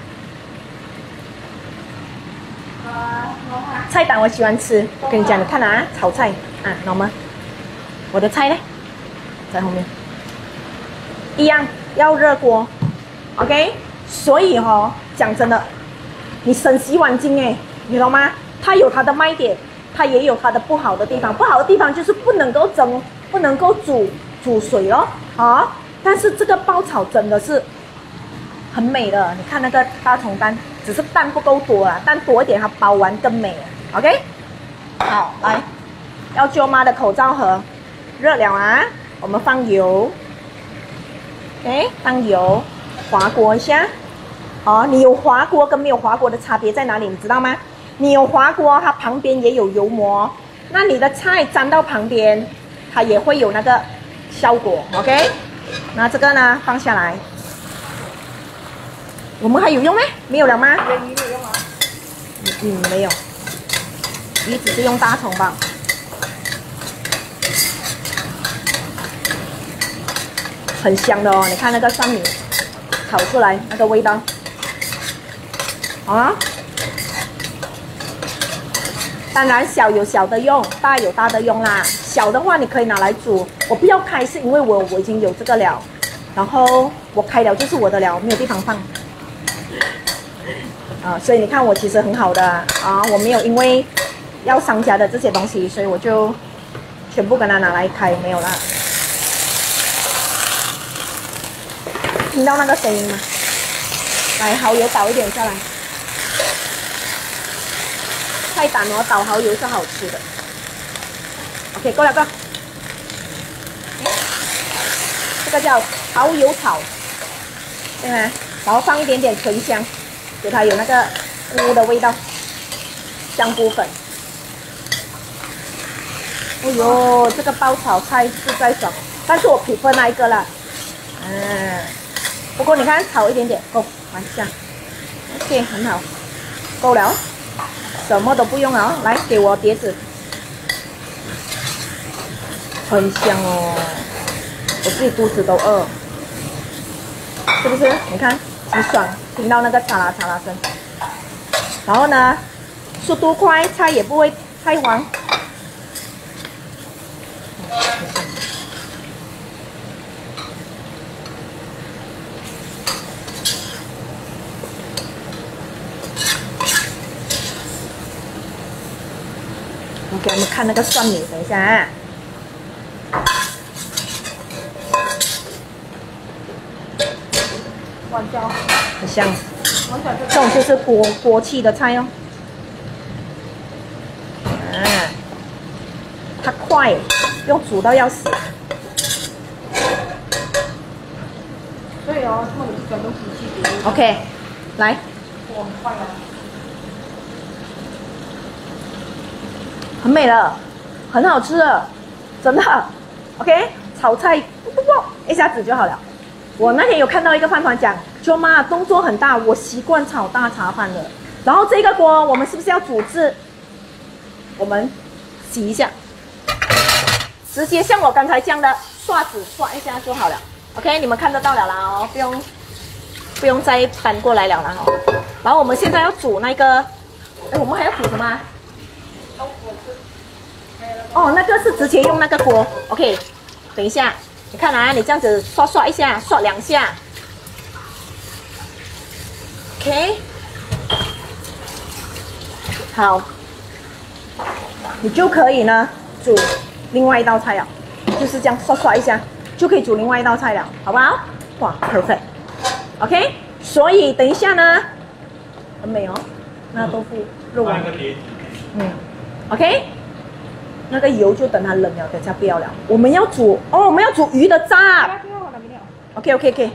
菜单我喜欢吃，我跟你讲，你看啊，炒菜啊，懂吗？我的菜呢，在后面，一样要热锅 ，OK。所以哦，讲真的，你省洗碗巾哎，你懂吗？它有它的卖点，它也有它的不好的地方。不好的地方就是不能够蒸，不能够煮煮水咯，啊！但是这个爆炒真的是很美的。你看那个大葱蛋，只是蛋不够多啊，蛋多一点它包完更美了。OK， 好，来，要舅妈的口罩盒热了啊，我们放油 ，OK， 放油，滑锅一下。哦，你有滑锅跟没有滑锅的差别在哪里？你知道吗？你有滑锅，它旁边也有油膜，那你的菜沾到旁边，它也会有那个效果。OK， 那这个呢放下来，我们还有用吗？没有了吗？ 鱼没有用啊？ 嗯，没有，鱼只是用大葱吧。很香的哦，你看那个蒜米炒出来那个味道，啊。当然小有小的用，大有大的用啦。小的话你可以拿来煮，我不要开是因为我我已经有这个了，然后我开了就是我的了，没有地方放。啊，所以你看我其实很好的啊，我没有因为要商家的这些东西，所以我就全部跟他拿来开，没有啦。听到那个声音吗？来，蚝油倒一点下来。菜单哦，倒蚝油是好吃的。OK， 够了够了。这个叫蚝油炒，对吗？然后放一点点醇香，给它有那个菇的味道，香菇粉。哎呦，这个爆炒菜是在爽，但是我 prefer 那一个啦。嗯，不过你看炒一点点够，完下。OK， 很好，够了。什么都不用了，来给我碟子，很香哦，我自己肚子都饿，是不是？你看很爽，听到那个嚓啦嚓啦声，然后呢，速度快，菜也不会太黄。我给我们看那个蒜米，等一下啊。 晚椒， 很香。 我喜欢这种就是锅锅气的菜哦。啊，它快，用煮到要死。 所以哦，他们是转动机器。 OK， 来。 我很快啊。 很美了，很好吃了，真的。OK， 炒菜不不不，一下子就好了。我那天有看到一个饭团讲，舅妈动作很大，我习惯炒大茶饭了。然后这个锅我们是不是要煮至？我们洗一下，直接像我刚才这样的刷子刷一下就好了。OK， 你们看得到了啦哦，不用不用再翻过来了啦哦。然后我们现在要煮那个，哎，我们还要煮什么啊？哦，那个是直接用那个锅 ，OK。等一下，你看啊，你这样子刷刷一下，刷两下， OK， 好，你就可以呢煮另外一道菜了，就是这样刷刷一下就可以煮另外一道菜了，好不好？哇 ，perfect。OK， 所以等一下呢，很美哦，那豆腐肉丸，嗯 ，OK， 那个油就等它冷了，等下不要了。我们要煮哦，我们要煮鱼的渣。OK OK OK，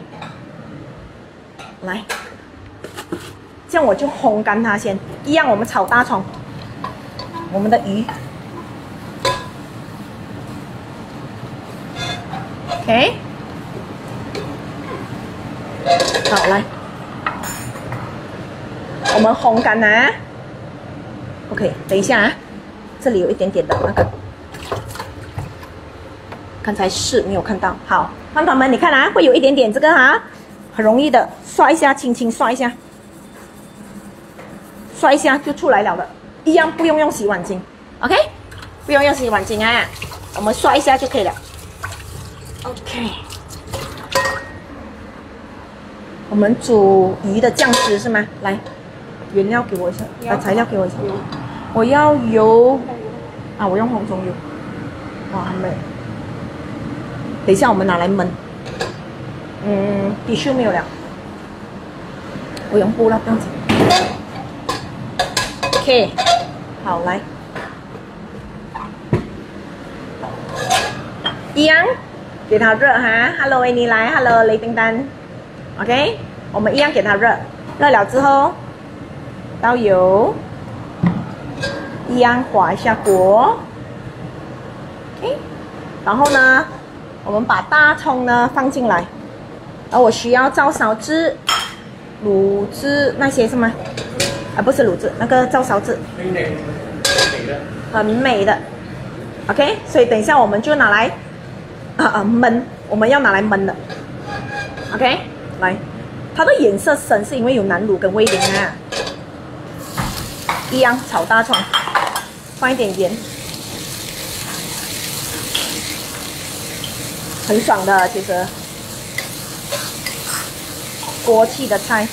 来。这样我就烘干它先，一样我们炒大葱，我们的鱼 ，OK， 好来，我们烘干啊 ，OK， 等一下啊，这里有一点点的那个，刚才是没有看到，好，饭团们你看啊，会有一点点这个啊，很容易的，刷一下，轻轻刷一下。刷一下就出来了的，一样不用用洗碗巾 ，OK， 不用用洗碗巾啊，我们刷一下就可以了 ，OK。我们煮鱼的酱汁是吗？来，原料给我一下，把材料给我一下。我要油啊，我用红葱油，哇，很美。等一下我们拿来焖，嗯，必须没有了，我用布了，不用紧。OK， 好来，一样给它热哈。Hello， 维尼来 ，Hello， 雷叮当 ，OK， 我们一样给它热，热了之后倒油，一样滑一下锅 ，OK， 然后呢，我们把大葱呢放进来，然后我需要照烧汁、卤汁那些是吗？啊，不是卤汁，那个照烧汁，很美的 ，OK， 所以等一下我们就拿来啊啊焖，我们要拿来焖的 ，OK， 来，它的颜色深是因为有南乳跟味淋啊，一样炒大葱，放一点盐，很爽的，其实锅气的菜。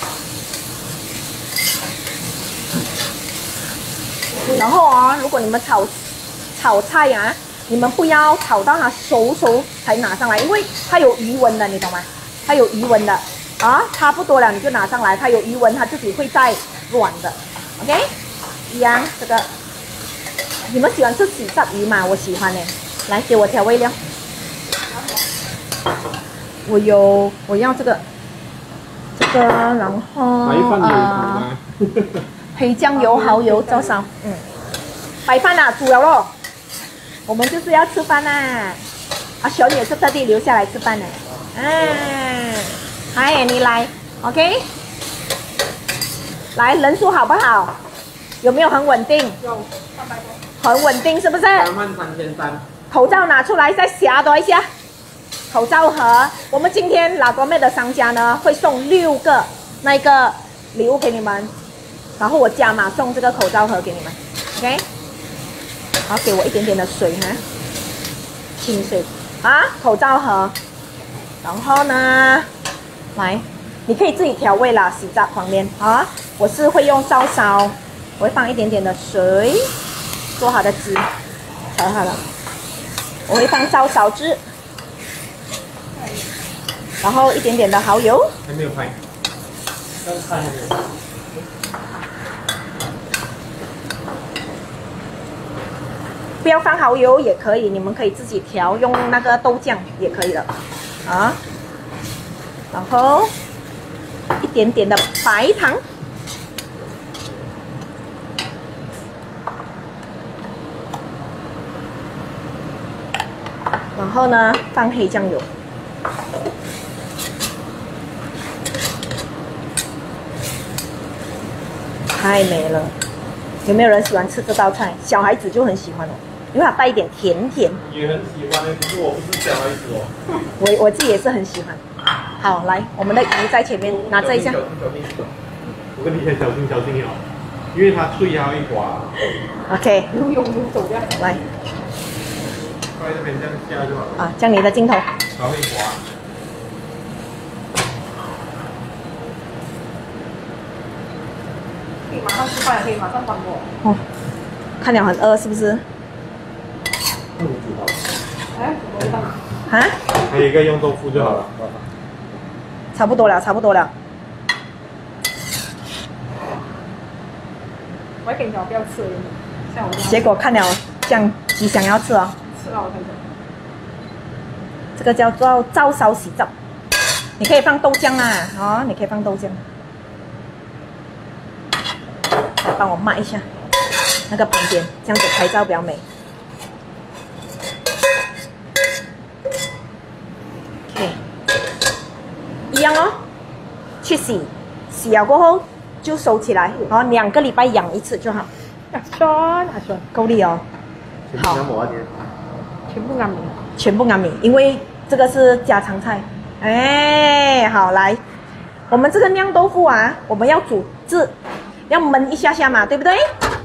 然后啊，如果你们炒炒菜啊，你们不要炒到它熟熟才拿上来，因为它有余温的，你懂吗？它有余温的啊，差不多了你就拿上来，它有余温，它自己会再软的 ，OK？ 一样，这个你们喜欢吃洗鲓鱼吗？我喜欢呢。来，给我调味料。我有，我要这个，这个，然后啊。黑酱油、蚝油、照烧，嗯，白饭啊，煮了咯。我们就是要吃饭啦。阿小女也是特地留下来吃饭的。嗯，嗨，你来 ，OK？ 来，人数好不好？有没有很稳定？ 有，三百多。 很稳定是不是？ 三万三千三。 口罩拿出来，再瞎多一下。口罩盒，我们今天拉多妹的商家呢会送六个那个礼物给你们。然后我加码送这个口罩盒给你们 ，OK？ 好，给我一点点的水哈，清水啊，口罩盒。然后呢，来，你可以自己调味啦，洗炸旁边啊。我是会用照烧，我会放一点点的水，做好的汁，炒好了。我会放照烧汁，然后一点点的蚝油。 还没有拍，刚看还没有。 不要放蚝油也可以，你们可以自己调，用那个豆酱也可以的，啊。然后一点点的白糖，然后呢放黑酱油，太美了。有没有人喜欢吃这道菜？小孩子就很喜欢哦，因为它带一点甜甜。 也很喜欢的，可是我不是小孩子哦。 我我自己也是很喜欢。好，来，我们的鱼在前面，拿这一下。 我跟你讲，小心小心哦，因为它脆，它会滑。 OK。 游泳游走掉。 来。 放在这边这样下就好了。 啊，将你的镜头。 它会滑。 快了，可以马上关火。 哦，看了很饿是不是？ 那你煮好了。 哎，怎么味道？ 啊？ 还有一个用豆腐就好了。 差不多了，差不多了。 我还跟你讲不要吃，像我这样。 结果看了这样极想要吃哦。 吃了我才讲。 这个叫做照烧洗澡，你可以放豆浆啊，哦，你可以放豆浆。来帮我抹一下那个旁边，这样子拍照比较美。OK， 一样哦，去洗，洗了过后就收起来，然后两个礼拜养一次就好。 啊酸啊酸， 够力哦。好， 全部安米。 全部安米，因为这个是家常菜。哎，好来，我们这个酿豆腐啊，我们要煮制，要焖一下下嘛，对不对？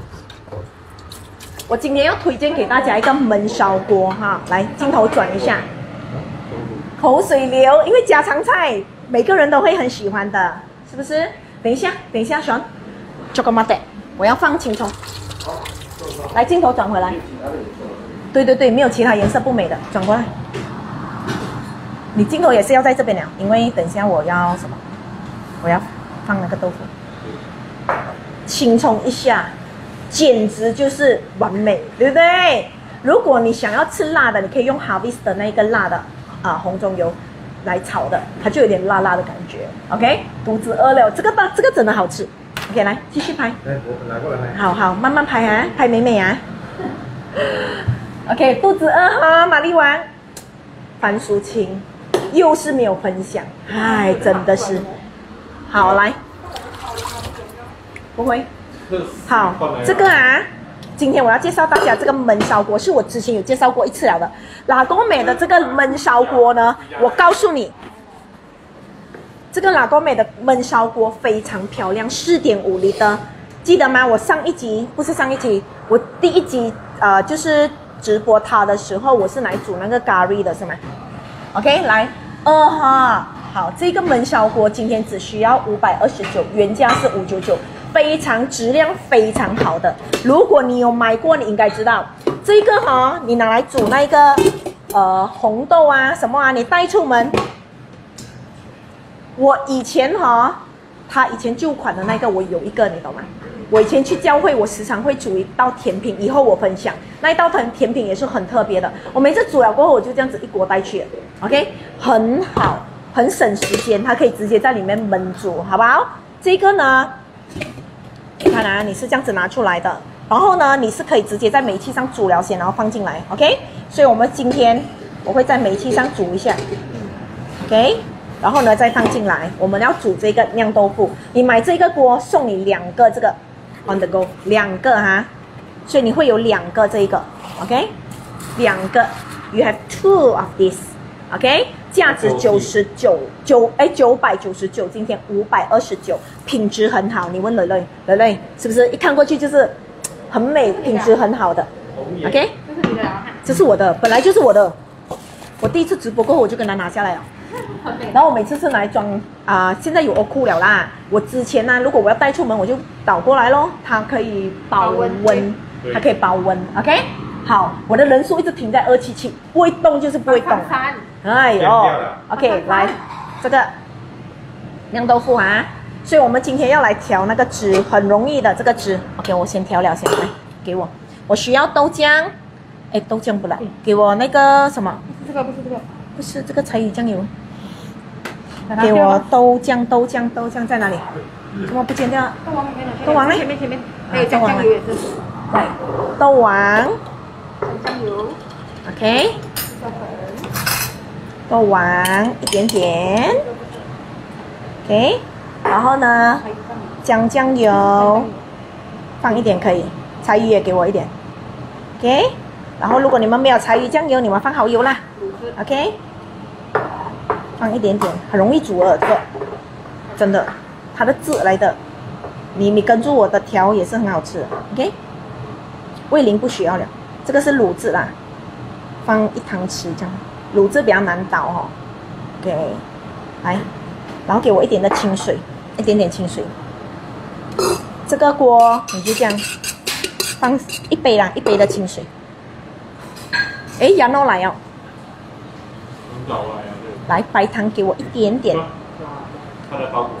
我今天要推荐给大家一个焖烧锅哈，来镜头转一下，口水流，因为家常菜每个人都会很喜欢的，是不是？等一下，等一下，选 chocolate， 我要放青葱，来镜头转回来。对对对，没有其他颜色不美的，转过来。你镜头也是要在这边了，因为等一下我要什么？我要放那个豆腐，轻冲一下，简直就是完美，对不对？如果你想要吃辣的，你可以用 Harvest 的那个辣的啊红中油来炒的，它就有点辣辣的感觉。OK， 肚子饿了，这个这个真的好吃。OK， 来继续拍。 来，我拿过来拍。 好好，慢慢拍啊，拍美美啊。OK， 肚子饿哈，玛丽湾，番薯青，又是没有分享，哎，真的是。好，来，不会。好，这个啊，今天我要介绍大家这个焖烧锅，是我之前有介绍过一次了的。拉贡美的这个焖烧锅呢，我告诉你，这个拉贡美的焖烧锅非常漂亮， 四点五 厘的，记得吗？我上一集不是上一集，我第一集呃就是直播它的时候，我是来煮那个咖喱的，是吗 ？OK， 来，二哈，好，这个焖烧锅今天只需要五百二十九，原价是五百九十九，非常质量非常好的。如果你有买过，你应该知道这个哈，你拿来煮那个呃红豆啊什么啊，你带出门。我以前哈，他以前旧款的那个我有一个，你懂吗？我以前去教会，我时常会煮一道甜品，以后我分享那一道甜甜品也是很特别的。我每次煮了过后，我就这样子一锅带去了 ，OK， 很好，很省时间，它可以直接在里面焖煮，好不好？这个呢，你看啊，你是这样子拿出来的，然后呢，你是可以直接在煤气上煮了先，然后放进来 ，OK。所以我们今天我会在煤气上煮一下 ，OK。然后呢，再放进来。我们要煮这个酿豆腐，你买这个锅送你两个这个 on the go， 两个哈，所以你会有两个这一个 ，OK， 两个 ，you have two of this，OK， 价值九十九九哎九百九十九，今天五百二十九，品质很好。你问蕾蕾，蕾蕾是不是一看过去就是很美，品质很好的 ，OK， 这是你的啊？ 这是我的，本来就是我的。我第一次直播过后，我就跟他拿下来了。然后我每次是拿来装啊、呃，现在有欧库了啦。我之前呢，如果我要带出门，我就倒过来咯，它可以保温，它可以保温 ，OK。好，我的人数一直停在二七七，不会动就是不会动。哎呦 ，OK， 来这个酿豆腐啊，所以我们今天要来调那个汁，很容易的这个汁。OK， 我先调了先，来给我，我需要豆浆，哎，豆浆不来，给我那个什么？ 这个不是这个。 不是这个柴鱼酱油，给我豆浆，豆浆，豆浆在哪里？怎么不见掉？ 豆王里面的。 豆王呢？ 前面前面。还有酱酱油也是。 对，豆王。 酱油。 OK。豆王一点点。OK， 然后呢，酱酱油放一点可以，柴鱼也给我一点。OK， 然后如果你们没有柴鱼酱油，你们放蚝油啦。OK， 放一点点，很容易煮了这个，真的，它的汁来的，你你跟住我的调也是很好吃的 ，OK。味淋不需要了，这个是卤汁啦，放一汤匙这样，卤汁比较难倒哦 ，OK， 来，然后给我一点的清水，一点点清水这个锅你就这样放一杯啦，一杯的清水。哎，羊肉来哦。来，白糖给我一点点。 它的包裹。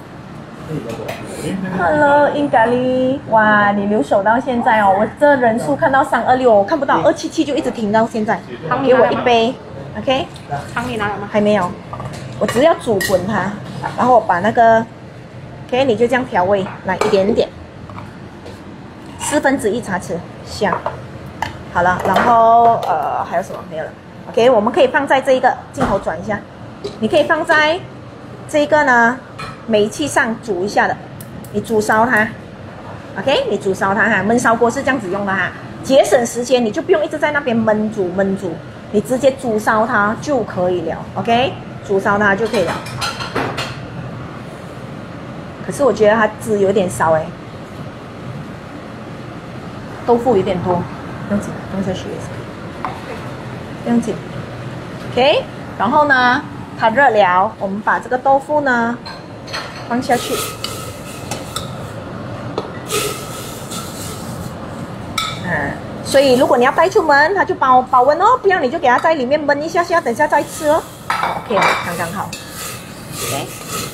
Hello， 英咖喱，哇，你留守到现在哦，我这人数看到三二六，我看不到二七七就一直停到现在。给我一杯 ，OK？ 汤你拿了吗？ 还没有，我只是要煮滚它，然后我把那个 ，OK， 你就这样调味，来一点点，四分之一茶匙香，好了，然后呃还有什么没有了 ？OK， 我们可以放在这一个镜头转一下，你可以放在这个呢。煤气上煮一下的，你煮烧它 ，OK？ 你煮烧它哈，焖烧锅是这样子用的哈，节省时间，你就不用一直在那边焖煮焖煮，你直接煮烧它就可以了 ，OK？ 煮烧它就可以了。可是我觉得它汁有点少哎，豆腐有点多，这样子放下去也是，这样子 ，OK？ 然后呢，它热了，我们把这个豆腐呢。放下去，嗯，所以如果你要带出门，它就保保温哦，不要你就给它在里面焖一下下，等下再吃哦。OK， 刚刚好。OK，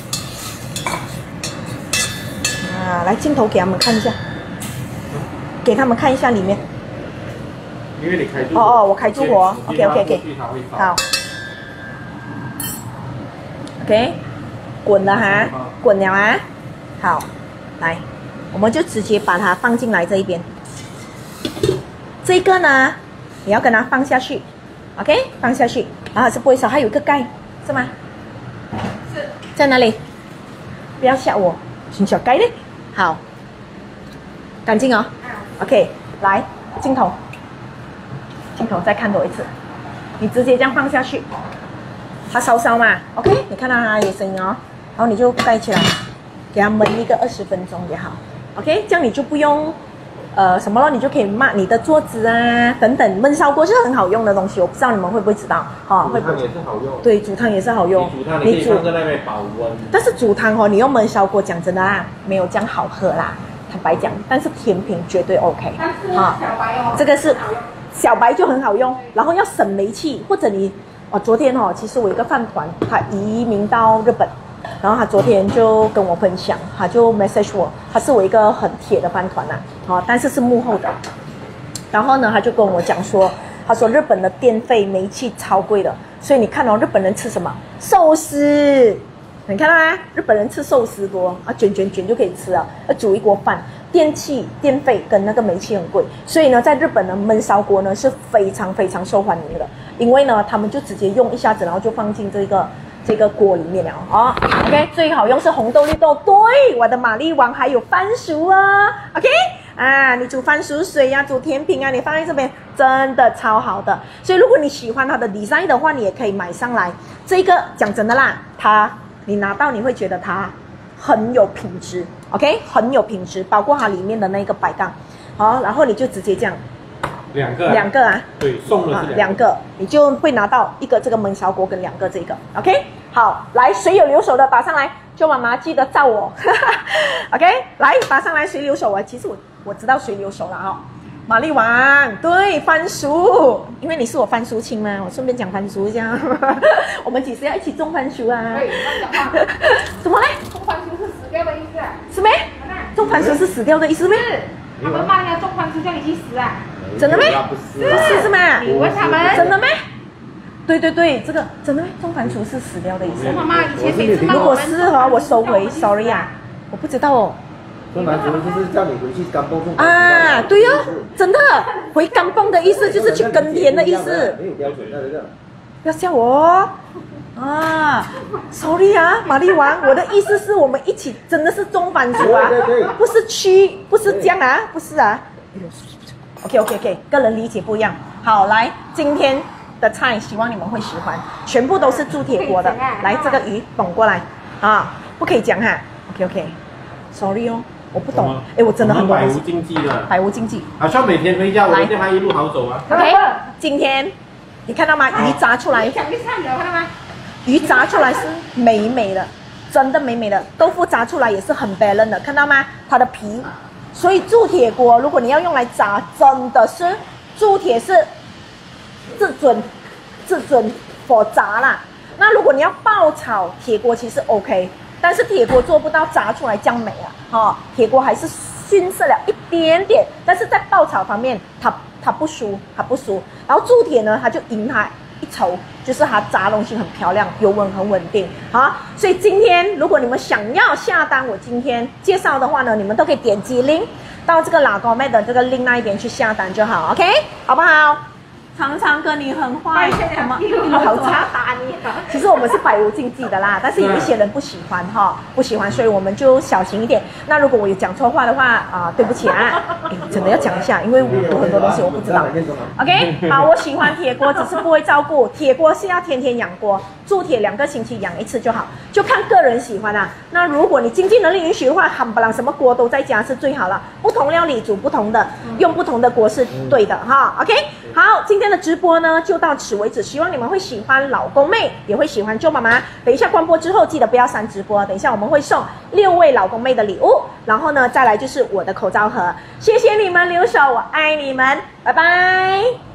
啊，来镜头给他们看一下，给他们看一下里面。 因为你开住哦哦，我开住火。OK OK OK， 好。OK。滚了哈，滚了啊！好，来，我们就直接把它放进来这一边。这个呢，你要跟它放下去 ，OK， 放下去，然后是不会烧，还有一个盖，是吗？是。在哪里？不要吓我，寻小盖嘞。好，干净哦。OK， 来，镜头，镜头再看多一次，你直接这样放下去，它烧烧嘛 ，OK， 你看到它有声音哦。然后你就盖起来，给它焖一个二十分钟也好 ，OK， 这样你就不用，呃，什么了，你就可以抹你的桌子啊，等等。焖烧锅是很好用的东西，我不知道你们会不会知道，哈、哦， 煮汤也是好用。 对，煮汤也是好用。 你煮汤你可以放在那边保温。 但是煮汤哦，你用焖烧锅，讲真的啦，没有这样好喝啦，坦白讲。但是甜品绝对 OK， 啊，小白哦， 这个是小白就很好用，然后要省煤气，或者你，哦，昨天哦，其实我有一个饭团，他移民到日本。然后他昨天就跟我分享，他就 message 我，他是我一个很铁的饭团呐、啊，哦，但是是幕后的。然后呢，他就跟我讲说，他说日本的电费、煤气超贵的，所以你看哦，日本人吃什么寿司，你看到吗？日本人吃寿司多啊，卷卷卷就可以吃啊，要煮一锅饭，电器、电费跟那个煤气很贵，所以呢，在日本呢，焖烧锅呢是非常非常受欢迎的，因为呢，他们就直接用一下子，然后就放进这个。这个锅里面了啊、哦、，OK， 最好用是红豆绿豆，对，我的玛丽王还有番薯啊 ，OK， 啊，你煮番薯水呀、啊，煮甜品啊，你放在这边真的超好的。所以如果你喜欢它的 design 的话，你也可以买上来。这个讲真的啦，它你拿到你会觉得它很有品质 ，OK， 很有品质，包括它里面的那个白杠，好，然后你就直接这样。 两个、啊， 两个啊， 对，送的是两个，你就会拿到一个这个焖烧锅跟两个这个 ，OK， 好，来，谁有留守的打上来，就妈妈记得照我，OK， 来打上来，谁留守啊？其实我我知道谁留守了哈、哦，玛丽王，对，番薯，因为你是我番薯亲嘛，我顺便讲番薯一下，我们几时要一起种番薯啊？ 对，讲话， 怎么嘞？ 种番薯是死掉的意思啊？ 是没？种番薯是死掉的意思没？ 他们骂人家种番薯叫你去死啊？ 真的没？ 不是， 不是是吗？ 你问他们真的没？对对对，这个真的没？种番薯是死掉的意思。 妈妈以前每次骂如果我们， 是哈，我收回 ，sorry 啊，我不知道哦。 种番薯就是叫你回去甘蹦种啊，对哦，真的，回甘蹦的意思就是去耕田的意思。 没有标准的这个。 不要吓我哦。啊 ，sorry 啊，玛丽王，我的意思是我们一起真的是种番薯啊， 对对对不是去，不是这样啊，不是啊。OK OK OK， 个人理解不一样。好，来今天的菜，希望你们会喜欢，全部都是铸铁锅的。来，这个鱼捧过来啊，不可以讲哈。OK OK，Sorry 哦，我不懂。哎，我真的很多百无禁忌的， 百无禁忌。 好像每天回家，我的电话一路好走啊。 OK， 今天你看到吗？鱼炸出来， 讲去唱了，看到吗？ 鱼炸出来是美美的， 真的美美的。豆腐炸出来也是很 balance 的，看到吗？它的皮，所以铸铁锅如果你要用来炸，真的是铸铁是自准自准for炸啦。那如果你要爆炒，铁锅其实 OK， 但是铁锅做不到炸出来这样美啊，哈，铁锅还是逊色了一点点，但是在爆炒方面，它它不输，它不输。然后铸铁呢，它就赢它一筹，就是它炸东西很漂亮，油温很稳定，好。所以今天如果你们想要下单我今天介绍的话呢，你们都可以点击 link 到这个老高妹的这个 link 那一边去下单就好 ，OK， 好不好？常常跟你很坏，什么好差打你。其实我们是百无禁忌的啦，但是有一些人不喜欢哈，不喜欢，所以我们就小心一点。那如果我有讲错话的话啊、呃，对不起啊，真的要讲一下，因为我很多东西我不知道。OK， 好，我喜欢铁锅，只是不会照顾。铁锅是要天天养锅，铸铁两个星期养一次就好，就看个人喜欢啦、啊。那如果你经济能力允许的话，冚唪唥什么锅都在家是最好了。不同料理煮不同的，用不同的锅是对的哈。OK， 好，今天的直播呢就到此为止，希望你们会喜欢老公妹，也会喜欢周妈妈。等一下关播之后，记得不要删直播。等一下我们会送六位老公妹的礼物，然后呢再来就是我的口罩盒。谢谢你们留守，我爱你们，拜拜。